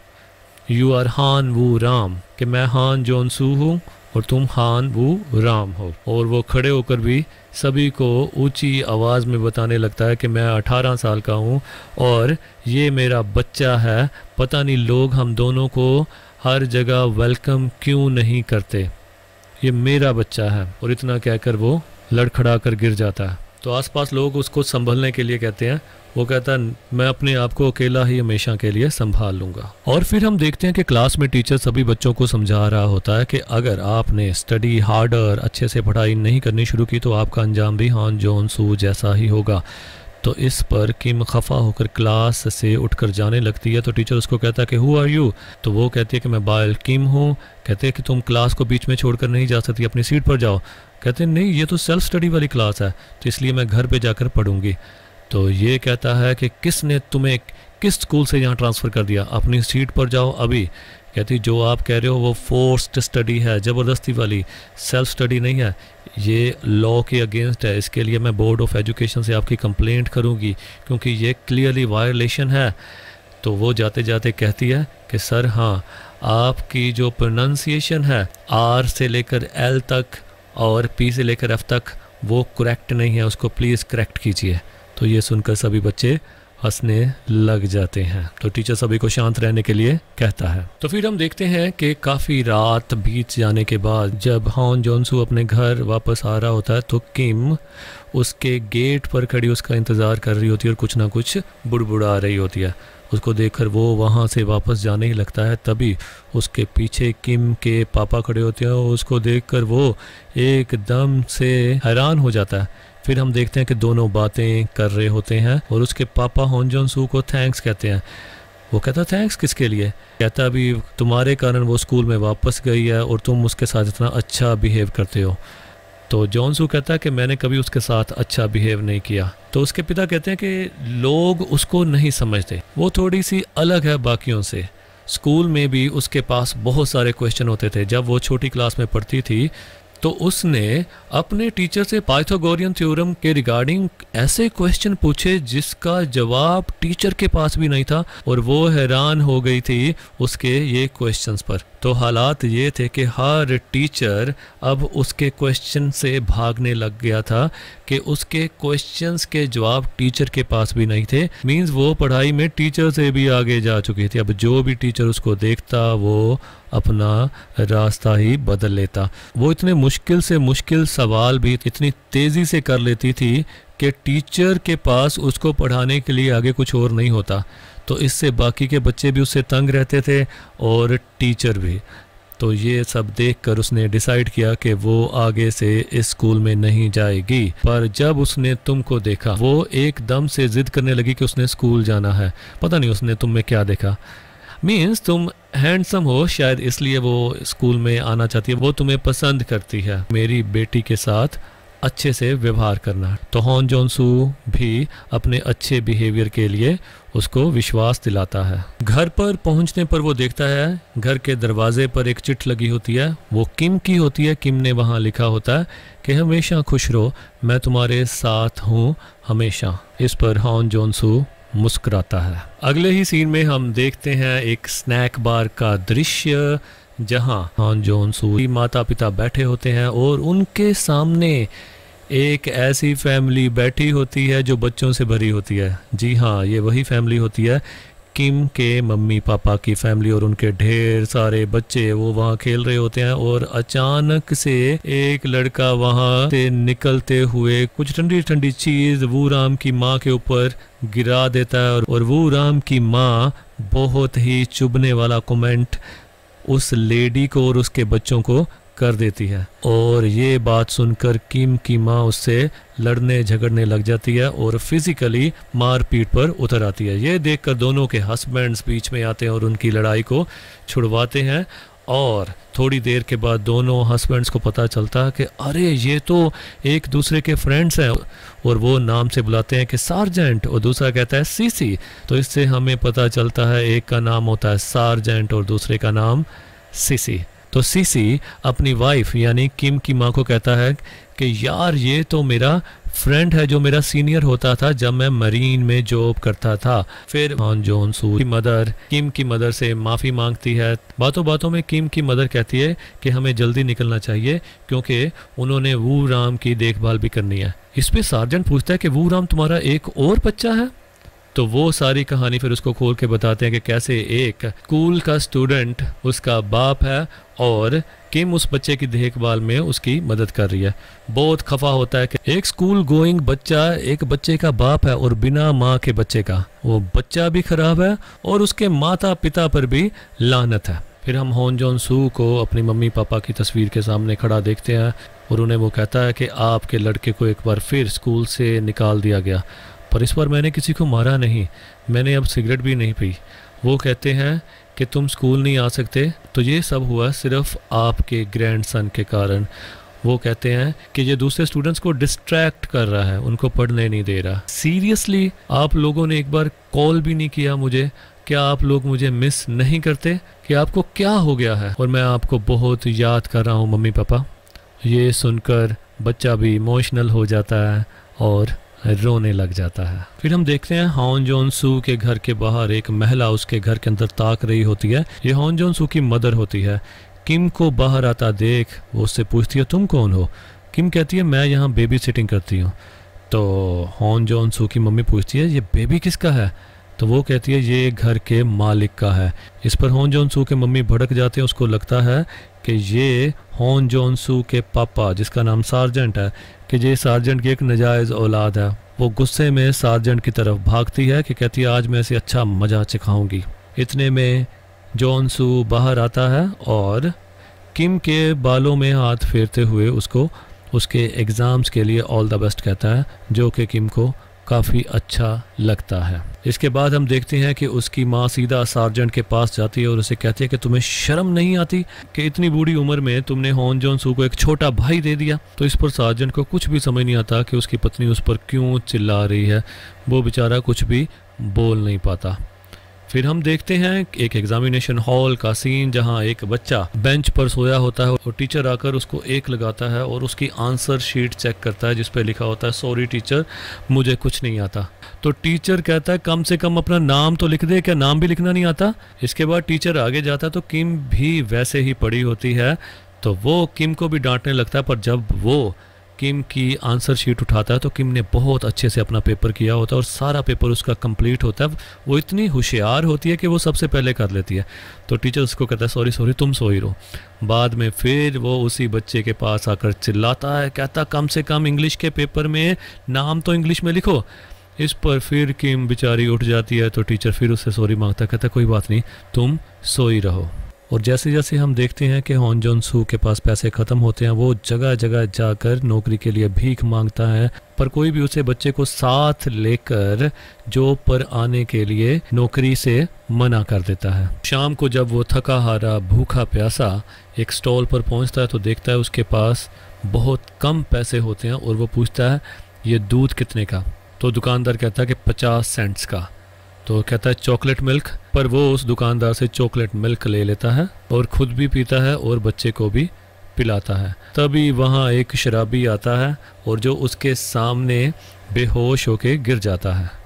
यू आर हान वू राम, कि मैं हान जॉन सू हूँ और तुम हान वू राम हो। और वो खड़े होकर भी सभी को ऊंची आवाज़ में बताने लगता है कि मैं 18 साल का हूँ और ये मेरा बच्चा है। पता नहीं लोग हम दोनों को हर जगह वेलकम क्यों नहीं करते, ये मेरा बच्चा है। और इतना कहकर वो लड़खड़ा कर गिर जाता है। तो आसपास लोग उसको संभलने के लिए कहते हैं। वो कहता है मैं अपने आप को अकेला ही हमेशा के लिए संभाल लूँगा। और फिर हम देखते हैं कि क्लास में टीचर सभी बच्चों को समझा रहा होता है कि अगर आपने स्टडी हार्डर अच्छे से पढ़ाई नहीं करनी शुरू की तो आपका अंजाम भी हान जॉन सू जैसा ही होगा। तो इस पर किम खफा होकर क्लास से उठकर जाने लगती है। तो टीचर उसको कहता है कि हु आर यू? तो वो कहती है कि मैं बायल किम हूँ। कहते हैं कि तुम क्लास को बीच में छोड़कर नहीं जा सकती, अपनी सीट पर जाओ। कहते हैं नहीं, ये तो सेल्फ स्टडी वाली क्लास है तो इसलिए मैं घर पे जाकर पढ़ूंगी। तो ये कहता है कि किसने तुम्हें किस स्कूल से यहाँ ट्रांसफ़र कर दिया? अपनी सीट पर जाओ अभी। कहती जो आप कह रहे हो वो फोर्स्ड स्टडी है, ज़बरदस्ती वाली, सेल्फ स्टडी नहीं है। ये लॉ के अगेंस्ट है, इसके लिए मैं बोर्ड ऑफ एजुकेशन से आपकी कंप्लेंट करूँगी क्योंकि ये क्लियरली वायलेशन है। तो वो जाते जाते कहती है कि सर हाँ, आपकी जो प्रोनाउंसिएशन है आर से लेकर एल तक और पी से लेकर एफ तक वो करेक्ट नहीं है, उसको प्लीज़ करेक्ट कीजिए। तो ये सुनकर सभी बच्चे हंसने लग जाते हैं। तो टीचर सभी को शांत रहने के लिए कहता है। तो फिर हम देखते हैं कि काफ़ी रात बीत जाने के बाद जब हॉन जॉन सू अपने घर वापस आ रहा होता है तो किम उसके गेट पर खड़ी उसका इंतज़ार कर रही होती है और कुछ ना कुछ बुड़बुड़ा रही होती है। उसको देखकर वो वहाँ से वापस जाने ही लगता है, तभी उसके पीछे किम के पापा खड़े होते हैं और उसको देखकर वो एकदम से हैरान हो जाता है। फिर हम देखते हैं कि दोनों बातें कर रहे होते हैं और उसके पापा हॉन जॉन सू को थैंक्स कहते हैं। वो कहता थैंक्स किसके लिए? कहता अभी तुम्हारे कारण वो स्कूल में वापस गई है और तुम उसके साथ इतना अच्छा बिहेव करते हो। तो जॉन सू कहता है कि मैंने कभी उसके साथ अच्छा बिहेव नहीं किया। तो उसके पिता कहते हैं कि लोग उसको नहीं समझते, वो थोड़ी सी अलग है बाकियों से। स्कूल में भी उसके पास बहुत सारे क्वेश्चन होते थे। जब वो छोटी क्लास में पढ़ती थी तो उसने अपने टीचर से पाइथागोरियन थ्योरम के रिगार्डिंग ऐसे क्वेश्चन पूछे जिसका जवाब टीचर के पास भी नहीं था और वो हैरान हो गई थी उसके ये क्वेश्चंस पर। तो हालात ये थे कि हर टीचर अब उसके क्वेश्चन से भागने लग गया था कि उसके क्वेश्चंस के जवाब टीचर के पास भी नहीं थे। मींस वो पढ़ाई में टीचर से भी आगे जा चुकी थी। अब जो भी टीचर उसको देखता वो अपना रास्ता ही बदल लेता। वो इतने मुश्किल से मुश्किल सवाल भी इतनी तेज़ी से कर लेती थी कि टीचर के पास उसको पढ़ाने के लिए आगे कुछ और नहीं होता। तो इससे बाकी के बच्चे भी उससे तंग रहते थे और टीचर भी। तो ये सब देखकर उसने डिसाइड किया कि वो आगे से इस स्कूल में नहीं जाएगी। पर जब उसने तुमको देखा वो एकदम से जिद करने लगी कि उसने स्कूल जाना है। पता नहीं उसने तुम में क्या देखा। मीन्स तुम हैंडसम हो शायद इसलिए वो स्कूल में आना चाहती है, वो तुम्हें पसंद करती है। मेरी बेटी के साथ अच्छे से व्यवहार करना। तो हॉन जॉन सू भी अपने अच्छे बिहेवियर के लिए उसको विश्वास दिलाता है। घर पर पहुंचने पर वो देखता है घर के दरवाजे पर एक चिट लगी होती है। वो किम की होती है। किम ने वहाँ लिखा होता है कि हमेशा खुश रहो, मैं तुम्हारे साथ हूँ हमेशा। इस पर हॉन जॉन सू मुस्कुराता है। अगले ही सीन में हम देखते हैं एक स्नैक बार का दृश्य जहां हॉन जॉन सू की माता पिता बैठे होते हैं और उनके सामने एक ऐसी फैमिली बैठी होती है जो बच्चों से भरी होती है। जी हाँ, ये वही फैमिली होती है, किम के मम्मी पापा की फैमिली, और उनके ढेर सारे बच्चे वो वहाँ खेल रहे होते हैं। और अचानक से एक लड़का वहाँ से निकलते हुए कुछ ठंडी ठंडी चीज वू राम की माँ के ऊपर गिरा देता है, और वू राम की माँ बहुत ही चुभने वाला कमेंट उस लेडी को और उसके बच्चों को कर देती है। और ये बात सुनकर किम की माँ उससे लड़ने झगड़ने लग जाती है और फिजिकली मारपीट पर उतर आती है। ये देखकर दोनों के हस्बैंड्स बीच में आते हैं और उनकी लड़ाई को छुड़वाते हैं। और थोड़ी देर के बाद दोनों हस्बैंड्स को पता चलता है कि अरे ये तो एक दूसरे के फ्रेंड्स हैं, और वो नाम से बुलाते हैं कि सार्जेंट, और दूसरा कहता है सीसी। तो इससे हमें पता चलता है एक का नाम होता है सार्जेंट और दूसरे का नाम सीसी। तो सीसी अपनी वाइफ यानी किम की माँ को कहता है कि यार ये तो मेरा फ्रेंड है जो मेरा सीनियर होता था जब मैं मरीन में जॉब करता था। फिर हॉन जॉन सू की मदर किम की मदर से माफ़ी मांगती है। बातों बातों में किम की मदर कहती है कि हमें जल्दी निकलना चाहिए क्योंकि उन्होंने वू राम की देखभाल भी करनी है। इस पे सार्जेंट पूछता है कि वू राम तुम्हारा एक और बच्चा है? तो वो सारी कहानी फिर उसको खोल के बताते हैं कि कैसे एक स्कूल का स्टूडेंट उसका बाप है और किम उस बच्चे की देखभाल में उसकी मदद कर रही है। बहुत खफा होता है कि एक स्कूल गोइंग बच्चा एक बच्चे का बाप है और बिना माँ के बच्चे का, वो बच्चा भी खराब है और उसके माता पिता पर भी लानत है। फिर हम हॉन जॉन सू को अपनी मम्मी पापा की तस्वीर के सामने खड़ा देखते हैं और उन्हें वो कहता है कि आपके लड़के को एक बार फिर स्कूल से निकाल दिया गया, पर इस बार मैंने किसी को मारा नहीं, मैंने अब सिगरेट भी नहीं पी। वो कहते हैं कि तुम स्कूल नहीं आ सकते तो ये सब हुआ सिर्फ आपके ग्रैंडसन के कारण। वो कहते हैं कि ये दूसरे स्टूडेंट्स को डिस्ट्रैक्ट कर रहा है, उनको पढ़ने नहीं दे रहा। सीरियसली आप लोगों ने एक बार कॉल भी नहीं किया मुझे? क्या आप लोग मुझे मिस नहीं करते? कि आपको क्या हो गया है? और मैं आपको बहुत याद कर रहा हूँ मम्मी पापा। ये सुनकर बच्चा भी इमोशनल हो जाता है और रोने लग जाता है। फिर हम देखते हैं हॉन जॉन सू के घर के बाहर एक महिला उसके घर के अंदर ताक रही होती है। ये हॉन जॉन सू की मदर होती है। किम को बाहर आता देख वो उससे पूछती है तुम कौन हो? किम कहती है मैं यहाँ बेबी सिटिंग करती हूँ। तो हॉन जॉन सू की मम्मी पूछती है ये बेबी किसका है? तो वो कहती है ये घर के मालिक का है। इस पर हॉन जॉन सू के मम्मी भड़क जाते हैं। उसको लगता है कि ये हॉन जॉन सू के पापा जिसका नाम सार्जेंट है कि ये सार्जेंट की एक नाजायज़ औलाद है। वो गुस्से में सार्जेंट की तरफ भागती है कि कहती है आज मैं इसे अच्छा मजा चखाऊंगी। इतने में जॉन सू बाहर आता है और किम के बालों में हाथ फेरते हुए उसको उसके एग्ज़ाम्स के लिए ऑल द बेस्ट कहता है, जो कि किम को काफ़ी अच्छा लगता है। इसके बाद हम देखते हैं कि उसकी माँ सीधा सार्जेंट के पास जाती है और उसे कहती है कि तुम्हें शर्म नहीं आती कि इतनी बूढ़ी उम्र में तुमने हॉन जॉन सू को एक छोटा भाई दे दिया। तो इस पर सार्जेंट को कुछ भी समझ नहीं आता कि उसकी पत्नी उस पर क्यों चिल्ला रही है। वो बेचारा कुछ भी बोल नहीं पाता। फिर हम देखते हैं एक एग्जामिनेशन हॉल का सीन जहां एक बच्चा बेंच पर सोया होता है और टीचर आकर उसको एक लगाता है और उसकी आंसर शीट चेक करता है जिस पे लिखा होता है सॉरी टीचर मुझे कुछ नहीं आता। तो टीचर कहता है कम से कम अपना नाम तो लिख दे, क्या नाम भी लिखना नहीं आता? इसके बाद टीचर आगे जाता है तो किम भी वैसे ही पड़ी होती है तो वो किम को भी डांटने लगता है। पर जब वो किम की आंसर शीट उठाता है तो किम ने बहुत अच्छे से अपना पेपर किया होता है और सारा पेपर उसका कंप्लीट होता है। वो इतनी होशियार होती है कि वो सबसे पहले कर लेती है। तो टीचर उसको कहता है सॉरी सॉरी तुम सोई रहो। बाद में फिर वो उसी बच्चे के पास आकर चिल्लाता है, कहता कम से कम इंग्लिश के पेपर में नाम तो इंग्लिश में लिखो। इस पर फिर किम बेचारी उठ जाती है तो टीचर फिर उससे सॉरी मांगता है, कहता कोई बात नहीं तुम सोई रहो। और जैसे जैसे हम देखते हैं कि हॉन जॉन सू के पास पैसे ख़त्म होते हैं वो जगह जगह जाकर नौकरी के लिए भीख मांगता है, पर कोई भी उसे बच्चे को साथ लेकर जॉब पर आने के लिए नौकरी से मना कर देता है। शाम को जब वो थका हारा भूखा प्यासा एक स्टॉल पर पहुंचता है तो देखता है उसके पास बहुत कम पैसे होते हैं और वो पूछता है ये दूध कितने का? तो दुकानदार कहता है कि 50 सेंट्स का। तो कहता है चॉकलेट मिल्क, पर वो उस दुकानदार से चॉकलेट मिल्क ले लेता है और खुद भी पीता है और बच्चे को भी पिलाता है। तभी वहाँ एक शराबी आता है और जो उसके सामने बेहोश होके गिर जाता है।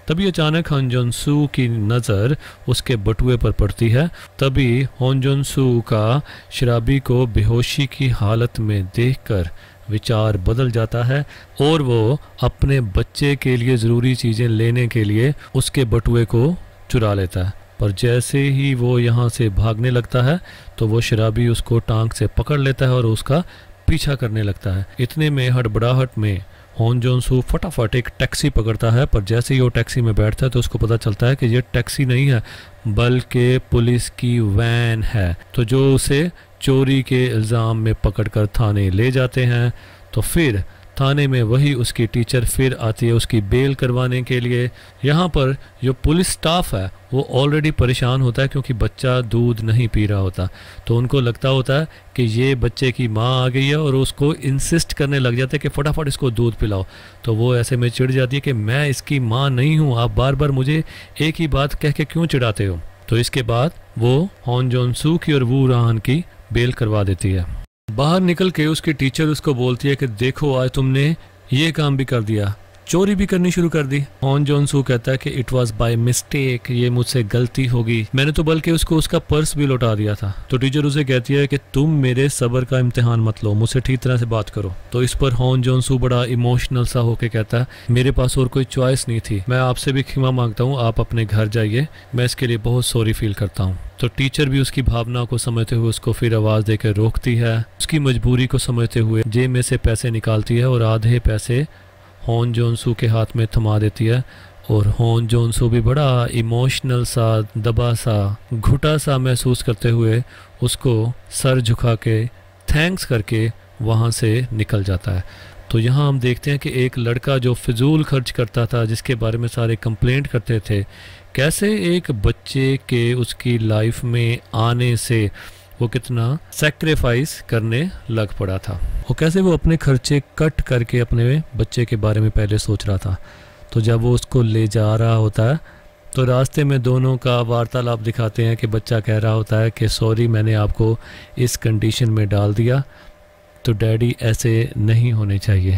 तभी अचानक हॉन जॉन सू की नज़र उसके बटुए पर पड़ती है। तभी हॉन जॉन सू का शराबी को बेहोशी की हालत में देखकर विचार बदल जाता है और वो अपने बच्चे के लिए ज़रूरी चीज़ें लेने के लिए उसके बटुए को चुरा लेता है। पर जैसे ही वो यहाँ से भागने लगता है तो वो शराबी उसको टांग से पकड़ लेता है और उसका पीछा करने लगता है। इतने में हड़बड़ाहट में हॉन जॉन सू फटाफट एक टैक्सी पकड़ता है, पर जैसे ही वो टैक्सी में बैठता है तो उसको पता चलता है कि ये टैक्सी नहीं है बल्कि पुलिस की वैन है। तो जो उसे चोरी के इल्ज़ाम में पकड़कर थाने ले जाते हैं। तो फिर थाने में वही उसकी टीचर फिर आती है उसकी बेल करवाने के लिए। यहाँ पर जो पुलिस स्टाफ है वो ऑलरेडी परेशान होता है क्योंकि बच्चा दूध नहीं पी रहा होता। तो उनको लगता होता है कि ये बच्चे की माँ आ गई है और उसको इंसिस्ट करने लग जाते हैं कि फटाफट इसको दूध पिलाओ। तो वो ऐसे में चिढ़ जाती है कि मैं इसकी माँ नहीं हूँ, आप बार बार मुझे एक ही बात कह के क्यों चिढ़ाते हो। तो इसके बाद वो हॉन जॉन सू की और वू रान की बेल करवा देती है। बाहर निकल के उसकी टीचर उसको बोलती है कि देखो आज तुमने ये काम भी कर दिया, चोरी भी करनी शुरू कर दी। हॉन जॉन सू कहता है कि इट वाज बाय मिस्टेक, ये मुझसे गलती होगी, मैंने तो बल्कि उसको उसका पर्स भी लौटा दिया था। तो टीचर उसे कहती है कि तुम मेरे सब्र का इम्तिहान मत लो, मुझसे ठीक तरह से बात करो। तो इस पर हॉन जॉन सू बड़ा इमोशनल सा होके कहता है मेरे पास और कोई चॉइस नहीं थी, मैं आपसे भी क्षमा मांगता हूँ, आप अपने घर जाइए, मैं इसके लिए बहुत सॉरी फील करता हूँ। तो टीचर भी उसकी भावना को समझते हुए उसको फिर आवाज़ देकर रोकती है। उसकी मजबूरी को समझते हुए जेब में से पैसे निकालती है और आधे पैसे हॉन जॉन सू के हाथ में थमा देती है। और हॉन जॉन सू भी बड़ा इमोशनल सा, दबा सा, घुटा सा महसूस करते हुए उसको सर झुका के थैंक्स करके वहाँ से निकल जाता है। तो यहाँ हम देखते हैं कि एक लड़का जो फिजूल खर्च करता था, जिसके बारे में सारे कंप्लेंट करते थे, कैसे एक बच्चे के उसकी लाइफ में आने से वो कितना सैक्रिफाइस करने लग पड़ा था, वो कैसे वो अपने खर्चे कट करके अपने बच्चे के बारे में पहले सोच रहा था। तो जब वो उसको ले जा रहा होता है तो रास्ते में दोनों का वार्तालाप दिखाते हैं कि बच्चा कह रहा होता है कि सॉरी मैंने आपको इस कंडीशन में डाल दिया, तो डैडी ऐसे नहीं होने चाहिए।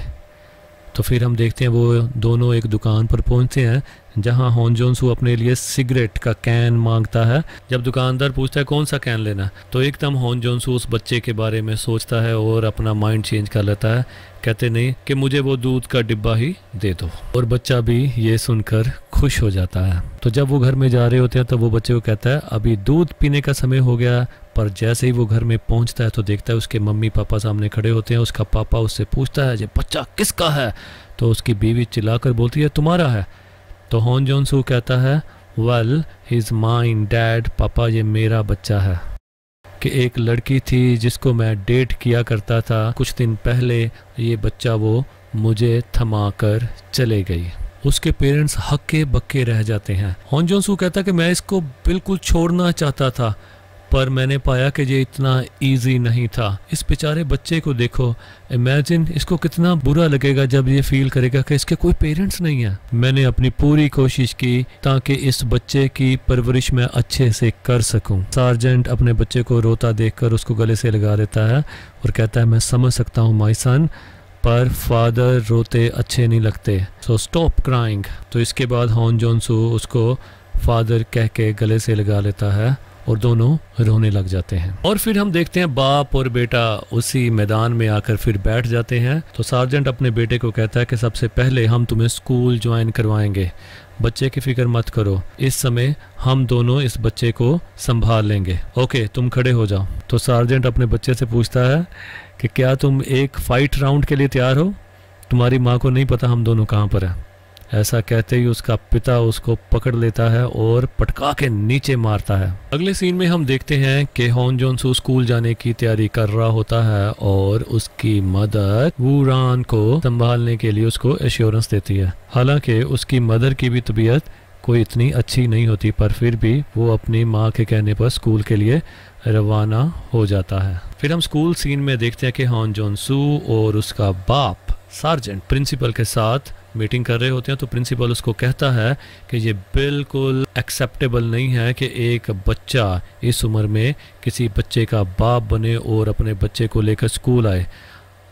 तो फिर हम देखते हैं वो दोनों एक दुकान पर पहुंचते हैं जहां हॉन जॉन सू अपने लिए सिगरेट का कैन मांगता है। जब दुकानदार पूछता है कौन सा कैन लेना, तो एकदम हॉन जॉन सू उस बच्चे के बारे में सोचता है और अपना माइंड चेंज कर लेता है, कहते नहीं कि मुझे वो दूध का डिब्बा ही दे दो। और बच्चा भी ये सुनकर खुश हो जाता है। तो जब वो घर में जा रहे होते हैं तो वो बच्चे को कहता है अभी दूध पीने का समय हो गया। पर जैसे ही वो घर में पहुंचता है तो देखता है उसके मम्मी पापा सामने खड़े होते हैं। उसका पापा उससे पूछता है ये बच्चा किसका है, तो उसकी बीवी चिल्लाकर बोलती है तुम्हारा है। तो हॉन जॉन सू कहता है well he is mine dad, पापा ये मेरा बच्चा है। कि एक लड़की थी जिसको मैं डेट किया करता था, कुछ दिन पहले ये बच्चा वो मुझे थमा कर चले गई। उसके पेरेंट्स हक्के बक्के रह जाते हैं। हॉन जॉन सू कहता कि मैं इसको बिल्कुल छोड़ना चाहता था, पर मैंने पाया कि ये इतना इजी नहीं था। इस बेचारे बच्चे को देखो, इमेजिन इसको कितना बुरा लगेगा जब ये फील करेगा कि इसके कोई पेरेंट्स नहीं है। मैंने अपनी पूरी कोशिश की ताकि इस बच्चे की परवरिश मैं अच्छे से कर सकूं। सार्जेंट अपने बच्चे को रोता देखकर उसको गले से लगा देता है और कहता है मैं समझ सकता हूँ माय सन, पर फादर रोते अच्छे नहीं लगते, सो स्टॉप क्राइंग। तो इसके बाद हॉन जॉन सू उसको फादर कह के गले से लगा लेता है और दोनों रोने लग जाते हैं। और फिर हम देखते हैं बाप और बेटा उसी मैदान में आकर फिर बैठ जाते हैं। तो सार्जेंट अपने बेटे को कहता है कि सबसे पहले हम तुम्हें स्कूल ज्वाइन करवाएंगे, बच्चे की फिक्र मत करो, इस समय हम दोनों इस बच्चे को संभाल लेंगे, ओके तुम खड़े हो जाओ। तो सार्जेंट अपने बच्चे से पूछता है कि क्या तुम एक फाइट राउंड के लिए तैयार हो, तुम्हारी माँ को नहीं पता हम दोनों कहाँ पर हैं। ऐसा कहते ही उसका पिता उसको पकड़ लेता है और पटका के नीचे मारता है। अगले सीन में हम देखते हैं कि हॉन जॉन सू स्कूल जाने की तैयारी कर रहा होता है और उसकी मदर वू रान को संभालने के लिए उसको एश्योरेंस देती है। हालांकि उसकी मदर की भी तबीयत कोई इतनी अच्छी नहीं होती, पर फिर भी वो अपनी माँ के कहने पर स्कूल के लिए रवाना हो जाता है। फिर हम स्कूल सीन में देखते हैं कि हॉन जॉन सू और उसका बाप सार्जेंट प्रिंसिपल के साथ मीटिंग कर रहे होते हैं। तो प्रिंसिपल उसको कहता है कि ये बिल्कुल एक्सेप्टेबल नहीं है कि एक बच्चा इस उम्र में किसी बच्चे का बाप बने और अपने बच्चे को लेकर स्कूल आए।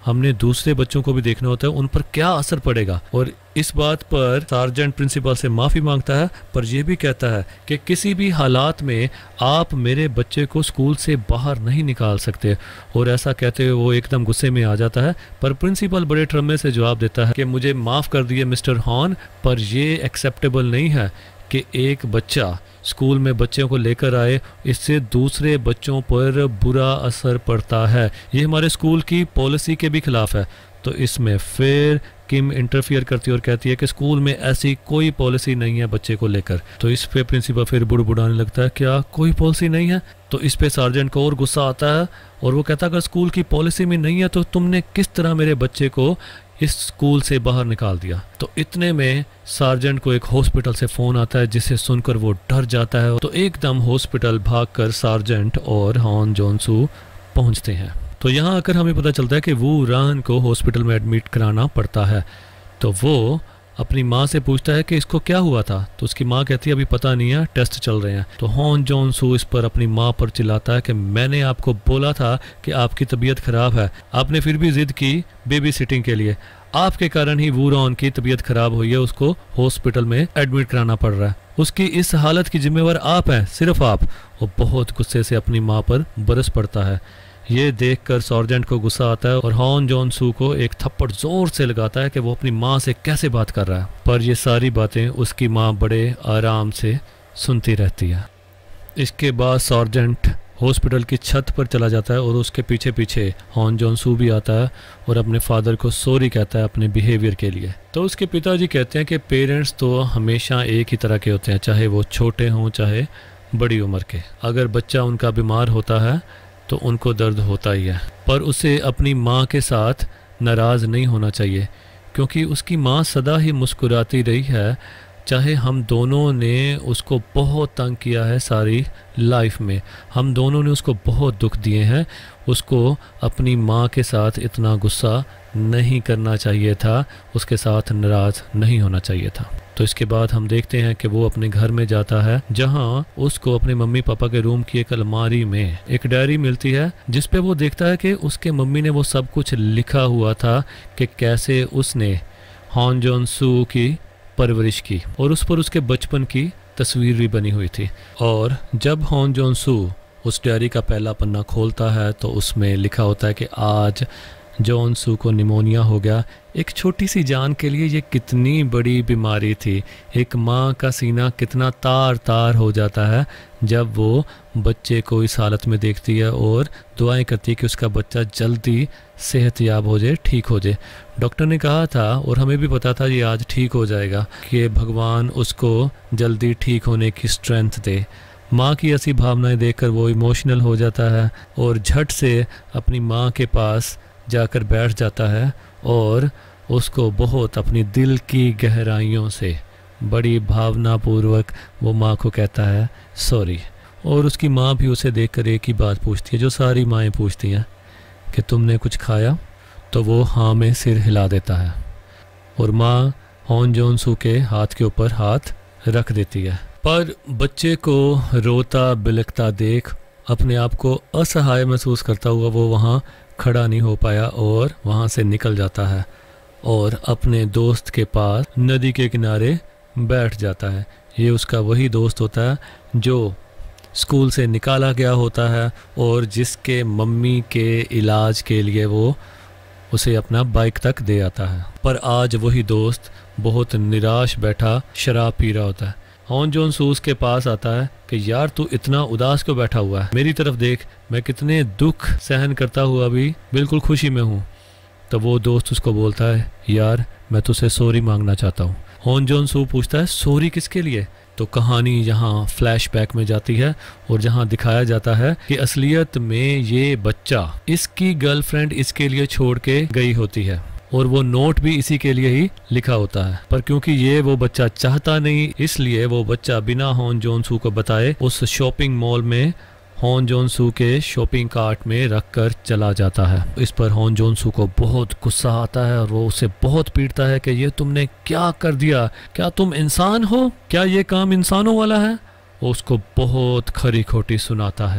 हमने दूसरे बच्चों को भी देखना होता है, उन पर क्या असर पड़ेगा। और इस बात पर सार्जेंट प्रिंसिपल से माफ़ी मांगता है, पर यह भी कहता है कि किसी भी हालात में आप मेरे बच्चे को स्कूल से बाहर नहीं निकाल सकते। और ऐसा कहते हुए वो एकदम गुस्से में आ जाता है, पर प्रिंसिपल बड़े ट्रमे से जवाब देता है कि मुझे माफ़ कर दिए मिस्टर हॉर्न, पर ये एक्सेप्टेबल नहीं है कि एक बच्चा स्कूल में बच्चों को लेकर आए, इससे दूसरे बच्चों पर बुरा असर पड़ता है। ये हमारे स्कूल की पॉलिसी के भी खिलाफ है। तो इसमें फिर किम इंटरफियर करती है और कहती है कि स्कूल में ऐसी कोई पॉलिसी नहीं है बच्चे को लेकर। तो इस पे प्रिंसिपल फिर बुड़बुड़ाने लगता है, क्या कोई पॉलिसी नहीं है? तो इस पे सार्जेंट को और गुस्सा आता है और वो कहता है अगर स्कूल की पॉलिसी में नहीं है तो तुमने किस तरह मेरे बच्चे को इस स्कूल से बाहर निकाल दिया। तो इतने में सार्जेंट को एक हॉस्पिटल से फोन आता है, जिसे सुनकर वो डर जाता है। तो एकदम हॉस्पिटल भागकर सार्जेंट और हॉन जोनसू पहुंचते हैं। तो यहाँ आकर हमें पता चलता है कि वू रान को हॉस्पिटल में एडमिट कराना पड़ता है। तो वो अपनी माँ से पूछता है कि इसको क्या हुआ था। तो उसकी माँ कहती है अभी पता नहीं है, टेस्ट चल रहे हैं। तो हॉन जोनसू इस पर अपनी माँ पर चिल्लाता है कि मैंने आपको बोला था कि आपकी तबीयत खराब है, आपने फिर भी जिद की बेबी सिटिंग के लिए। आपके कारण ही वू रॉन की तबीयत खराब हुई है, उसको हॉस्पिटल में एडमिट कराना पड़ रहा है। उसकी इस हालत की जिम्मेवार आप हैं, सिर्फ आप। वो बहुत गुस्से से अपनी माँ पर बरस पड़ता है। ये देखकर सार्जेंट को गुस्सा आता है और हॉन जोनसू को एक थप्पड़ जोर से लगाता है कि वो अपनी माँ से कैसे बात कर रहा है। पर ये सारी बातें उसकी माँ बड़े आराम से सुनती रहती है। इसके बाद सार्जेंट हॉस्पिटल की छत पर चला जाता है और उसके पीछे पीछे हॉन जोनसू भी आता है और अपने फादर को सॉरी कहता है अपने बिहेवियर के लिए। तो उसके पिताजी कहते हैं कि पेरेंट्स तो हमेशा एक ही तरह के होते हैं, चाहे वो छोटे हों चाहे बड़ी उम्र के। अगर बच्चा उनका बीमार होता है तो उनको दर्द होता ही है, पर उसे अपनी माँ के साथ नाराज़ नहीं होना चाहिए, क्योंकि उसकी माँ सदा ही मुस्कुराती रही है। चाहे हम दोनों ने उसको बहुत तंग किया है सारी लाइफ में, हम दोनों ने उसको बहुत दुख दिए हैं, उसको अपनी माँ के साथ इतना गुस्सा नहीं करना चाहिए था, उसके साथ नाराज़ नहीं होना चाहिए था। तो इसके बाद हम देखते हैं कि वो अपने घर में जाता है, जहाँ उसको अपने मम्मी पापा के रूम की एक अलमारी में एक डायरी मिलती है, जिस पे वो देखता है कि उसके मम्मी ने वो सब कुछ लिखा हुआ था कि कैसे उसने हॉन जोनसू की परवरिश की, और उस पर उसके बचपन की तस्वीर भी बनी हुई थी। और जब हॉन जोनसू उस डायरी का पहला पन्ना खोलता है तो उसमें लिखा होता है कि आज जोनसू को निमोनिया हो गया। एक छोटी सी जान के लिए ये कितनी बड़ी बीमारी थी। एक माँ का सीना कितना तार तार हो जाता है जब वो बच्चे को इस हालत में देखती है और दुआएं करती है कि उसका बच्चा जल्दी सेहतयाब हो जाए, ठीक हो जाए। डॉक्टर ने कहा था और हमें भी पता था ये आज ठीक हो जाएगा, कि भगवान उसको जल्दी ठीक होने की स्ट्रेंथ दे। माँ की ऐसी भावनाएं देखकर वो इमोशनल हो जाता है और झट से अपनी माँ के पास जाकर बैठ जाता है और उसको बहुत अपनी दिल की गहराइयों से बड़ी भावनापूर्वक वो माँ को कहता है सॉरी। और उसकी माँ भी उसे देखकर एक ही बात पूछती है जो सारी माएँ पूछती हैं कि तुमने कुछ खाया? तो वो हाँ में सिर हिला देता है और माँ हॉन जोनसू के हाथ के ऊपर हाथ रख देती है। पर बच्चे को रोता बिलखता देख अपने आप को असहाय महसूस करता हुआ वो वहाँ खड़ा नहीं हो पाया और वहाँ से निकल जाता है और अपने दोस्त के पास नदी के किनारे बैठ जाता है। ये उसका वही दोस्त होता है जो स्कूल से निकाला गया होता है और जिसके मम्मी के इलाज के लिए वो उसे अपना बाइक तक दे आता है। पर आज वही दोस्त बहुत निराश बैठा शराब पी रहा होता है। हॉन जोनसू उसके पास आता है कि यार तू इतना उदास क्यों बैठा हुआ है, मेरी तरफ देख, मैं कितने दुख सहन करता हुआ भी बिल्कुल खुशी में हूँ। तो वो दोस्त उसको बोलता है यार मैं तुझसे सॉरी मांगना चाहता हूँ। हॉन जोनसू पूछता है सॉरी किसके लिए? तो कहानी यहाँ फ्लैशबैक में जाती है और जहाँ दिखाया जाता है कि असलियत में ये बच्चा इसकी गर्लफ्रेंड इसके लिए छोड़ के गई होती है और वो नोट भी इसी के लिए ही लिखा होता है। पर क्योंकि ये वो बच्चा चाहता नहीं, इसलिए वो बच्चा बिना हॉन जोनसू को बताए उस शॉपिंग मॉल में हॉन जोनसू के शॉपिंग कार्ट में रखकर चला जाता है। इस पर हॉन जोनसू को बहुत गुस्सा आता है और वो उसे बहुत पीटता है कि ये तुमने क्या कर दिया, क्या तुम इंसान हो, क्या ये काम इंसानों वाला है? वो उसको बहुत खरी खोटी सुनाता है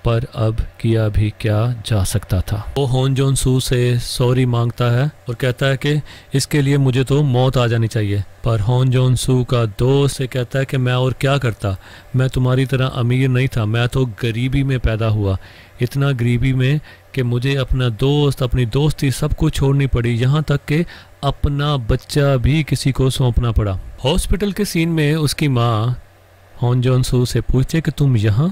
पर अब किया भी क्या जा सकता था। वो हॉन जॉन सू से सॉरी मांगता है और कहता है कि इसके लिए मुझे तो मौत आ जानी चाहिए। पर हॉन जॉन सू का दोस्त से कहता है कि मैं और क्या करता, मैं तुम्हारी तरह अमीर नहीं था, मैं तो गरीबी में पैदा हुआ, इतना गरीबी में कि मुझे अपना दोस्त, अपनी दोस्ती सब कुछ छोड़नी पड़ी, यहाँ तक कि अपना बच्चा भी किसी को सौंपना पड़ा। हॉस्पिटल के सीन में उसकी माँ हॉन जॉन सू से पूछते कि तुम यहाँ,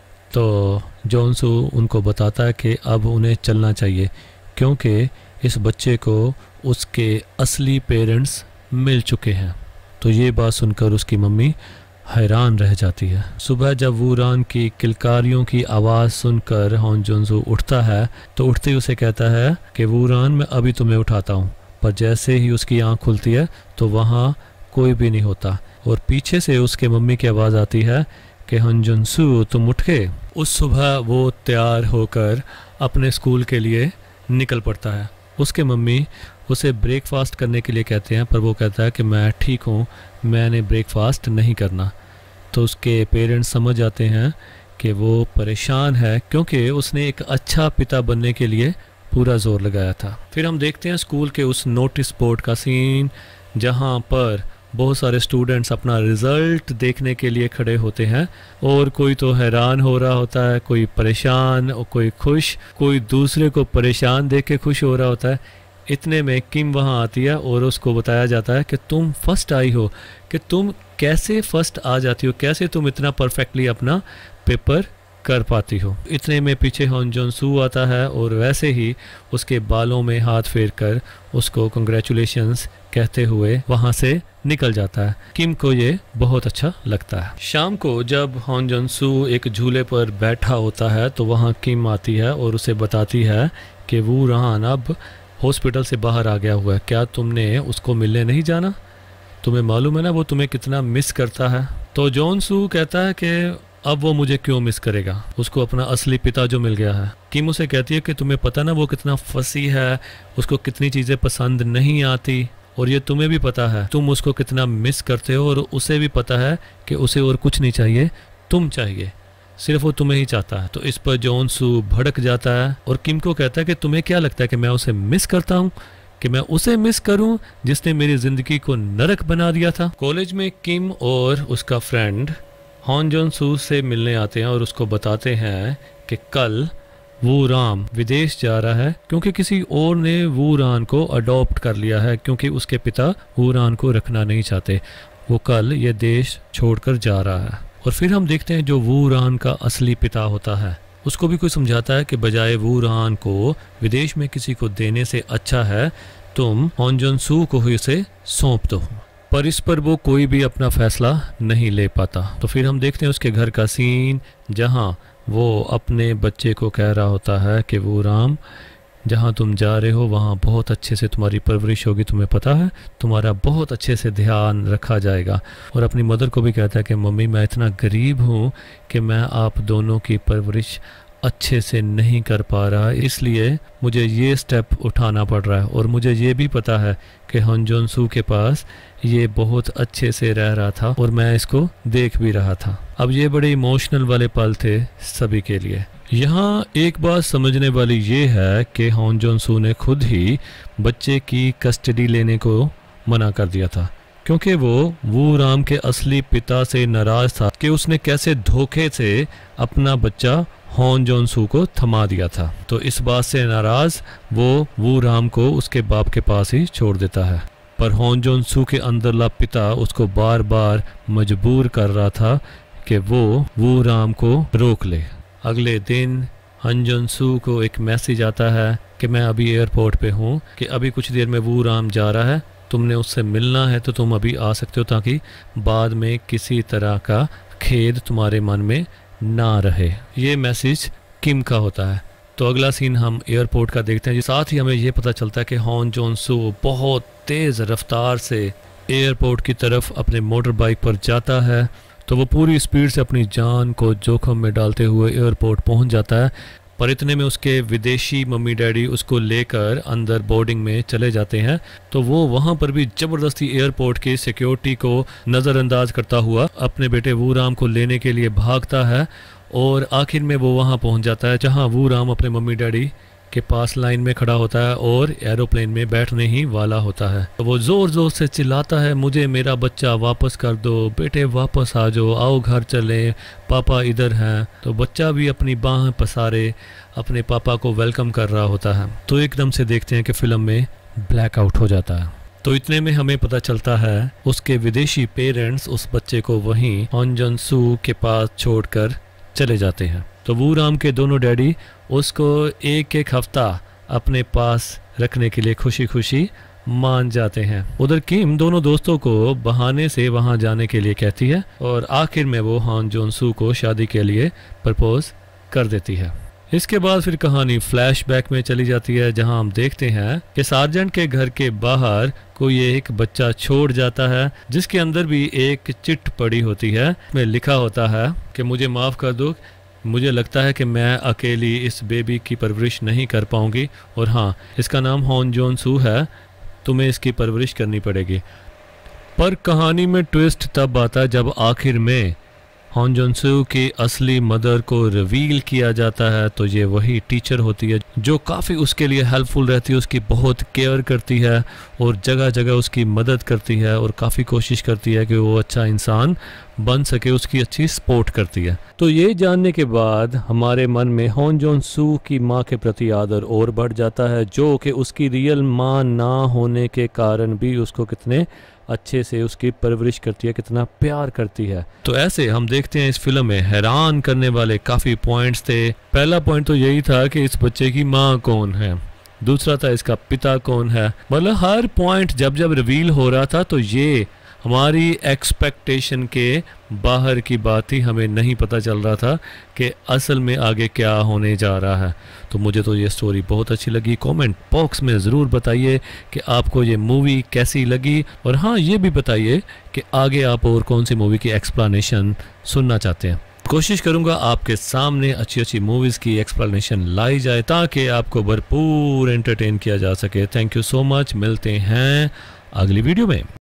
तो जॉन सू उनको बताता है कि अब उन्हें चलना चाहिए क्योंकि इस बच्चे को उसके असली पेरेंट्स मिल चुके हैं। तो ये बात सुनकर उसकी मम्मी हैरान रह जाती है। सुबह जब वूरान की किलकारियों की आवाज़ सुनकर हॉन जॉन सू उठता है तो उठते ही उसे कहता है कि वूरान मैं अभी तुम्हें उठाता हूँ। पर जैसे ही उसकी आँख खुलती है तो वहाँ कोई भी नहीं होता और पीछे से उसके मम्मी की आवाज़ आती है कि हॉन जॉन सू तुम उठ गए। उस सुबह वो तैयार होकर अपने स्कूल के लिए निकल पड़ता है। उसके मम्मी उसे ब्रेकफास्ट करने के लिए कहते हैं पर वो कहता है कि मैं ठीक हूँ, मैंने ब्रेकफास्ट नहीं करना। तो उसके पेरेंट्स समझ जाते हैं कि वो परेशान है क्योंकि उसने एक अच्छा पिता बनने के लिए पूरा जोर लगाया था। फिर हम देखते हैं स्कूल के उस नोटिस बोर्ड का सीन जहाँ पर बहुत सारे स्टूडेंट्स अपना रिज़ल्ट देखने के लिए खड़े होते हैं और कोई तो हैरान हो रहा होता है, कोई परेशान और कोई खुश, कोई दूसरे को परेशान देख के खुश हो रहा होता है। इतने में किम वहाँ आती है और उसको बताया जाता है कि तुम फर्स्ट आई हो, कि तुम कैसे फर्स्ट आ जाती हो, कैसे तुम इतना परफेक्टली अपना पेपर कर पाती हो। इतने में पीछे हॉन जॉन सू आता है और वैसे ही उसके बालों में हाथ फेर कर उसको कंग्रेचुलेशंस कहते हुए वहाँ से निकल जाता है। किम को ये बहुत अच्छा लगता है। शाम को जब हॉन जॉन सू एक झूले पर बैठा होता है तो वहाँ किम आती है और उसे बताती है कि वूरान अब हॉस्पिटल से बाहर आ गया हुआ है, क्या तुमने उसको मिलने नहीं जाना? तुम्हें मालूम है ना वो तुम्हें कितना मिस करता है। तो जॉन सू कहता है कि अब वो मुझे क्यों मिस करेगा, उसको अपना असली पिता जो मिल गया है। किम उसे कहती है कि तुम्हें पता ना वो कितना फसी है, उसको कितनी चीज़ें पसंद नहीं आती और ये तुम्हें भी पता है, तुम उसको कितना मिस करते हो और उसे भी पता है कि उसे और कुछ नहीं चाहिए, तुम चाहिए, सिर्फ वो तुम्हें ही चाहता है। तो इस पर जॉन सू भड़क जाता है और किम को कहता है कि तुम्हें क्या लगता है कि मैं उसे मिस करता हूँ, कि मैं उसे मिस करूं जिसने मेरी ज़िंदगी को नरक बना दिया था। कॉलेज में किम और उसका फ्रेंड हॉन जॉन सू से मिलने आते हैं और उसको बताते हैं कि कल वूरान विदेश जा रहा है क्योंकि किसी और ने वूरान को अडॉप्ट कर लिया है, क्योंकि उसके पिता वूरान को रखना नहीं चाहते। वो कल ये देश छोड़कर जा रहा है। और फिर हम देखते हैं जो वूरान का असली पिता होता है उसको भी कोई समझाता है कि बजाय वूरान को विदेश में किसी को देने से अच्छा है तुम हॉन जॉन सू को ही उसे सौंप दो। पर इस पर वो कोई भी अपना फैसला नहीं ले पाता। तो फिर हम देखते हैं उसके घर का सीन जहाँ वो अपने बच्चे को कह रहा होता है कि वूरान जहाँ तुम जा रहे हो वहाँ बहुत अच्छे से तुम्हारी परवरिश होगी, तुम्हें पता है, तुम्हारा बहुत अच्छे से ध्यान रखा जाएगा। और अपनी मदर को भी कहता है कि मम्मी मैं इतना गरीब हूँ कि मैं आप दोनों की परवरिश अच्छे से नहीं कर पा रहा, इसलिए मुझे ये स्टेप उठाना पड़ रहा है। और मुझे ये भी पता है कि हॉन जॉन सू के पास ये बहुत अच्छे से रह रहा था और मैं इसको देख भी रहा था। अब ये बड़े इमोशनल वाले पल थे सभी के लिए। यहाँ एक बात समझने वाली ये है कि हॉन जॉन सू ने खुद ही बच्चे की कस्टडी लेने को मना कर दिया था क्योंकि वो वूरान के असली पिता से नाराज था कि उसने कैसे धोखे से अपना बच्चा हॉन जॉन सू को थमा दिया था। तो इस बात से नाराज वो वूरान को उसके बाप के पास ही छोड़ देता है। पर हॉन जॉन सू के अंदरला पिता उसको बार बार मजबूर कर रहा था कि वो वूरान को रोक ले। अगले दिन हॉन जॉन सू को एक मैसेज आता है कि मैं अभी एयरपोर्ट पे हूँ, कि अभी कुछ देर में वूरान जा रहा है, तुमने उससे मिलना है तो तुम अभी आ सकते हो ताकि बाद में किसी तरह का खेद तुम्हारे मन में ना रहे। ये मैसेज किम का होता है। तो अगला सीन हम एयरपोर्ट का देखते हैं। साथ ही हमें ये पता चलता है कि हॉन जॉन सू बहुत तेज़ रफ्तार से एयरपोर्ट की तरफ अपने मोटर बाइक पर जाता है। तो वो पूरी स्पीड से अपनी जान को जोखिम में डालते हुए एयरपोर्ट पहुंच जाता है। पर इतने में उसके विदेशी मम्मी डैडी उसको लेकर अंदर बोर्डिंग में चले जाते हैं। तो वो वहाँ पर भी ज़बरदस्ती एयरपोर्ट की सिक्योरिटी को नज़रअंदाज करता हुआ अपने बेटे वूरान को लेने के लिए भागता है और आखिर में वो वहाँ पहुँच जाता है जहाँ वो राम अपने मम्मी डैडी के पास लाइन में खड़ा होता है और एरोप्लेन में बैठने ही वाला होता है। तो वो जोर जोर से चिल्लाता है, मुझे मेरा बच्चा वापस कर दो, बेटे वापस आ जाओ, आओ घर चलें, पापा इधर हैं। तो बच्चा भी अपनी बाहें पसारे अपने पापा को वेलकम कर रहा होता है। तो एकदम से देखते हैं कि फिल्म में ब्लैकआउट हो जाता है। तो इतने में हमें पता चलता है उसके विदेशी पेरेंट्स उस बच्चे को वहीं हॉन जॉन सू के पास छोड़कर चले जाते हैं। तो वो राम के दोनों डैडी उसको एक एक हफ्ता अपने पास रखने के लिए खुशी खुशी मान जाते हैं। उधर किम दोनों दोस्तों को बहाने से वहां जाने के लिए कहती है और आखिर में वो हॉन जॉन सू को शादी के लिए प्रपोज कर देती है। इसके बाद फिर कहानी फ्लैशबैक में चली जाती है जहां हम देखते हैं कि सार्जेंट के घर के बाहर कोई एक बच्चा छोड़ जाता है जिसके अंदर भी एक चिट पड़ी होती है। में लिखा होता है कि मुझे माफ़ कर दो, मुझे लगता है कि मैं अकेली इस बेबी की परवरिश नहीं कर पाऊंगी और हाँ, इसका नाम हॉन जॉन सू है, तुम्हें इसकी परवरिश करनी पड़ेगी। पर कहानी में ट्विस्ट तब आता है जब आखिर में हॉन जॉन सू की असली मदर को रिवील किया जाता है। तो ये वही टीचर होती है जो काफ़ी उसके लिए हेल्पफुल रहती है, उसकी बहुत केयर करती है और जगह जगह उसकी मदद करती है और काफ़ी कोशिश करती है कि वो अच्छा इंसान बन सके, उसकी अच्छी सपोर्ट करती है। तो ये जानने के बाद हमारे मन में हॉन जॉन सू की माँ के प्रति आदर और बढ़ जाता है, जो कि उसकी रियल माँ ना होने के कारण भी उसको कितने अच्छे से उसकी परवरिश करती है, कितना प्यार करती है। तो ऐसे हम देखते हैं इस फिल्म में हैरान करने वाले काफ़ी पॉइंट्स थे। पहला पॉइंट तो यही था कि इस बच्चे की माँ कौन है, दूसरा था इसका पिता कौन है। मतलब हर पॉइंट जब जब रिवील हो रहा था तो ये हमारी एक्सपेक्टेशन के बाहर की बात ही, हमें नहीं पता चल रहा था कि असल में आगे क्या होने जा रहा है। तो मुझे तो ये स्टोरी बहुत अच्छी लगी। कमेंट बॉक्स में ज़रूर बताइए कि आपको ये मूवी कैसी लगी और हाँ, ये भी बताइए कि आगे आप और कौन सी मूवी की एक्सप्लेनेशन सुनना चाहते हैं। कोशिश करूँगा आपके सामने अच्छी अच्छी मूवीज़ की एक्सप्लेनेशन लाई जाए ताकि आपको भरपूर एंटरटेन किया जा सके। थैंक यू सो मच, मिलते हैं अगली वीडियो में।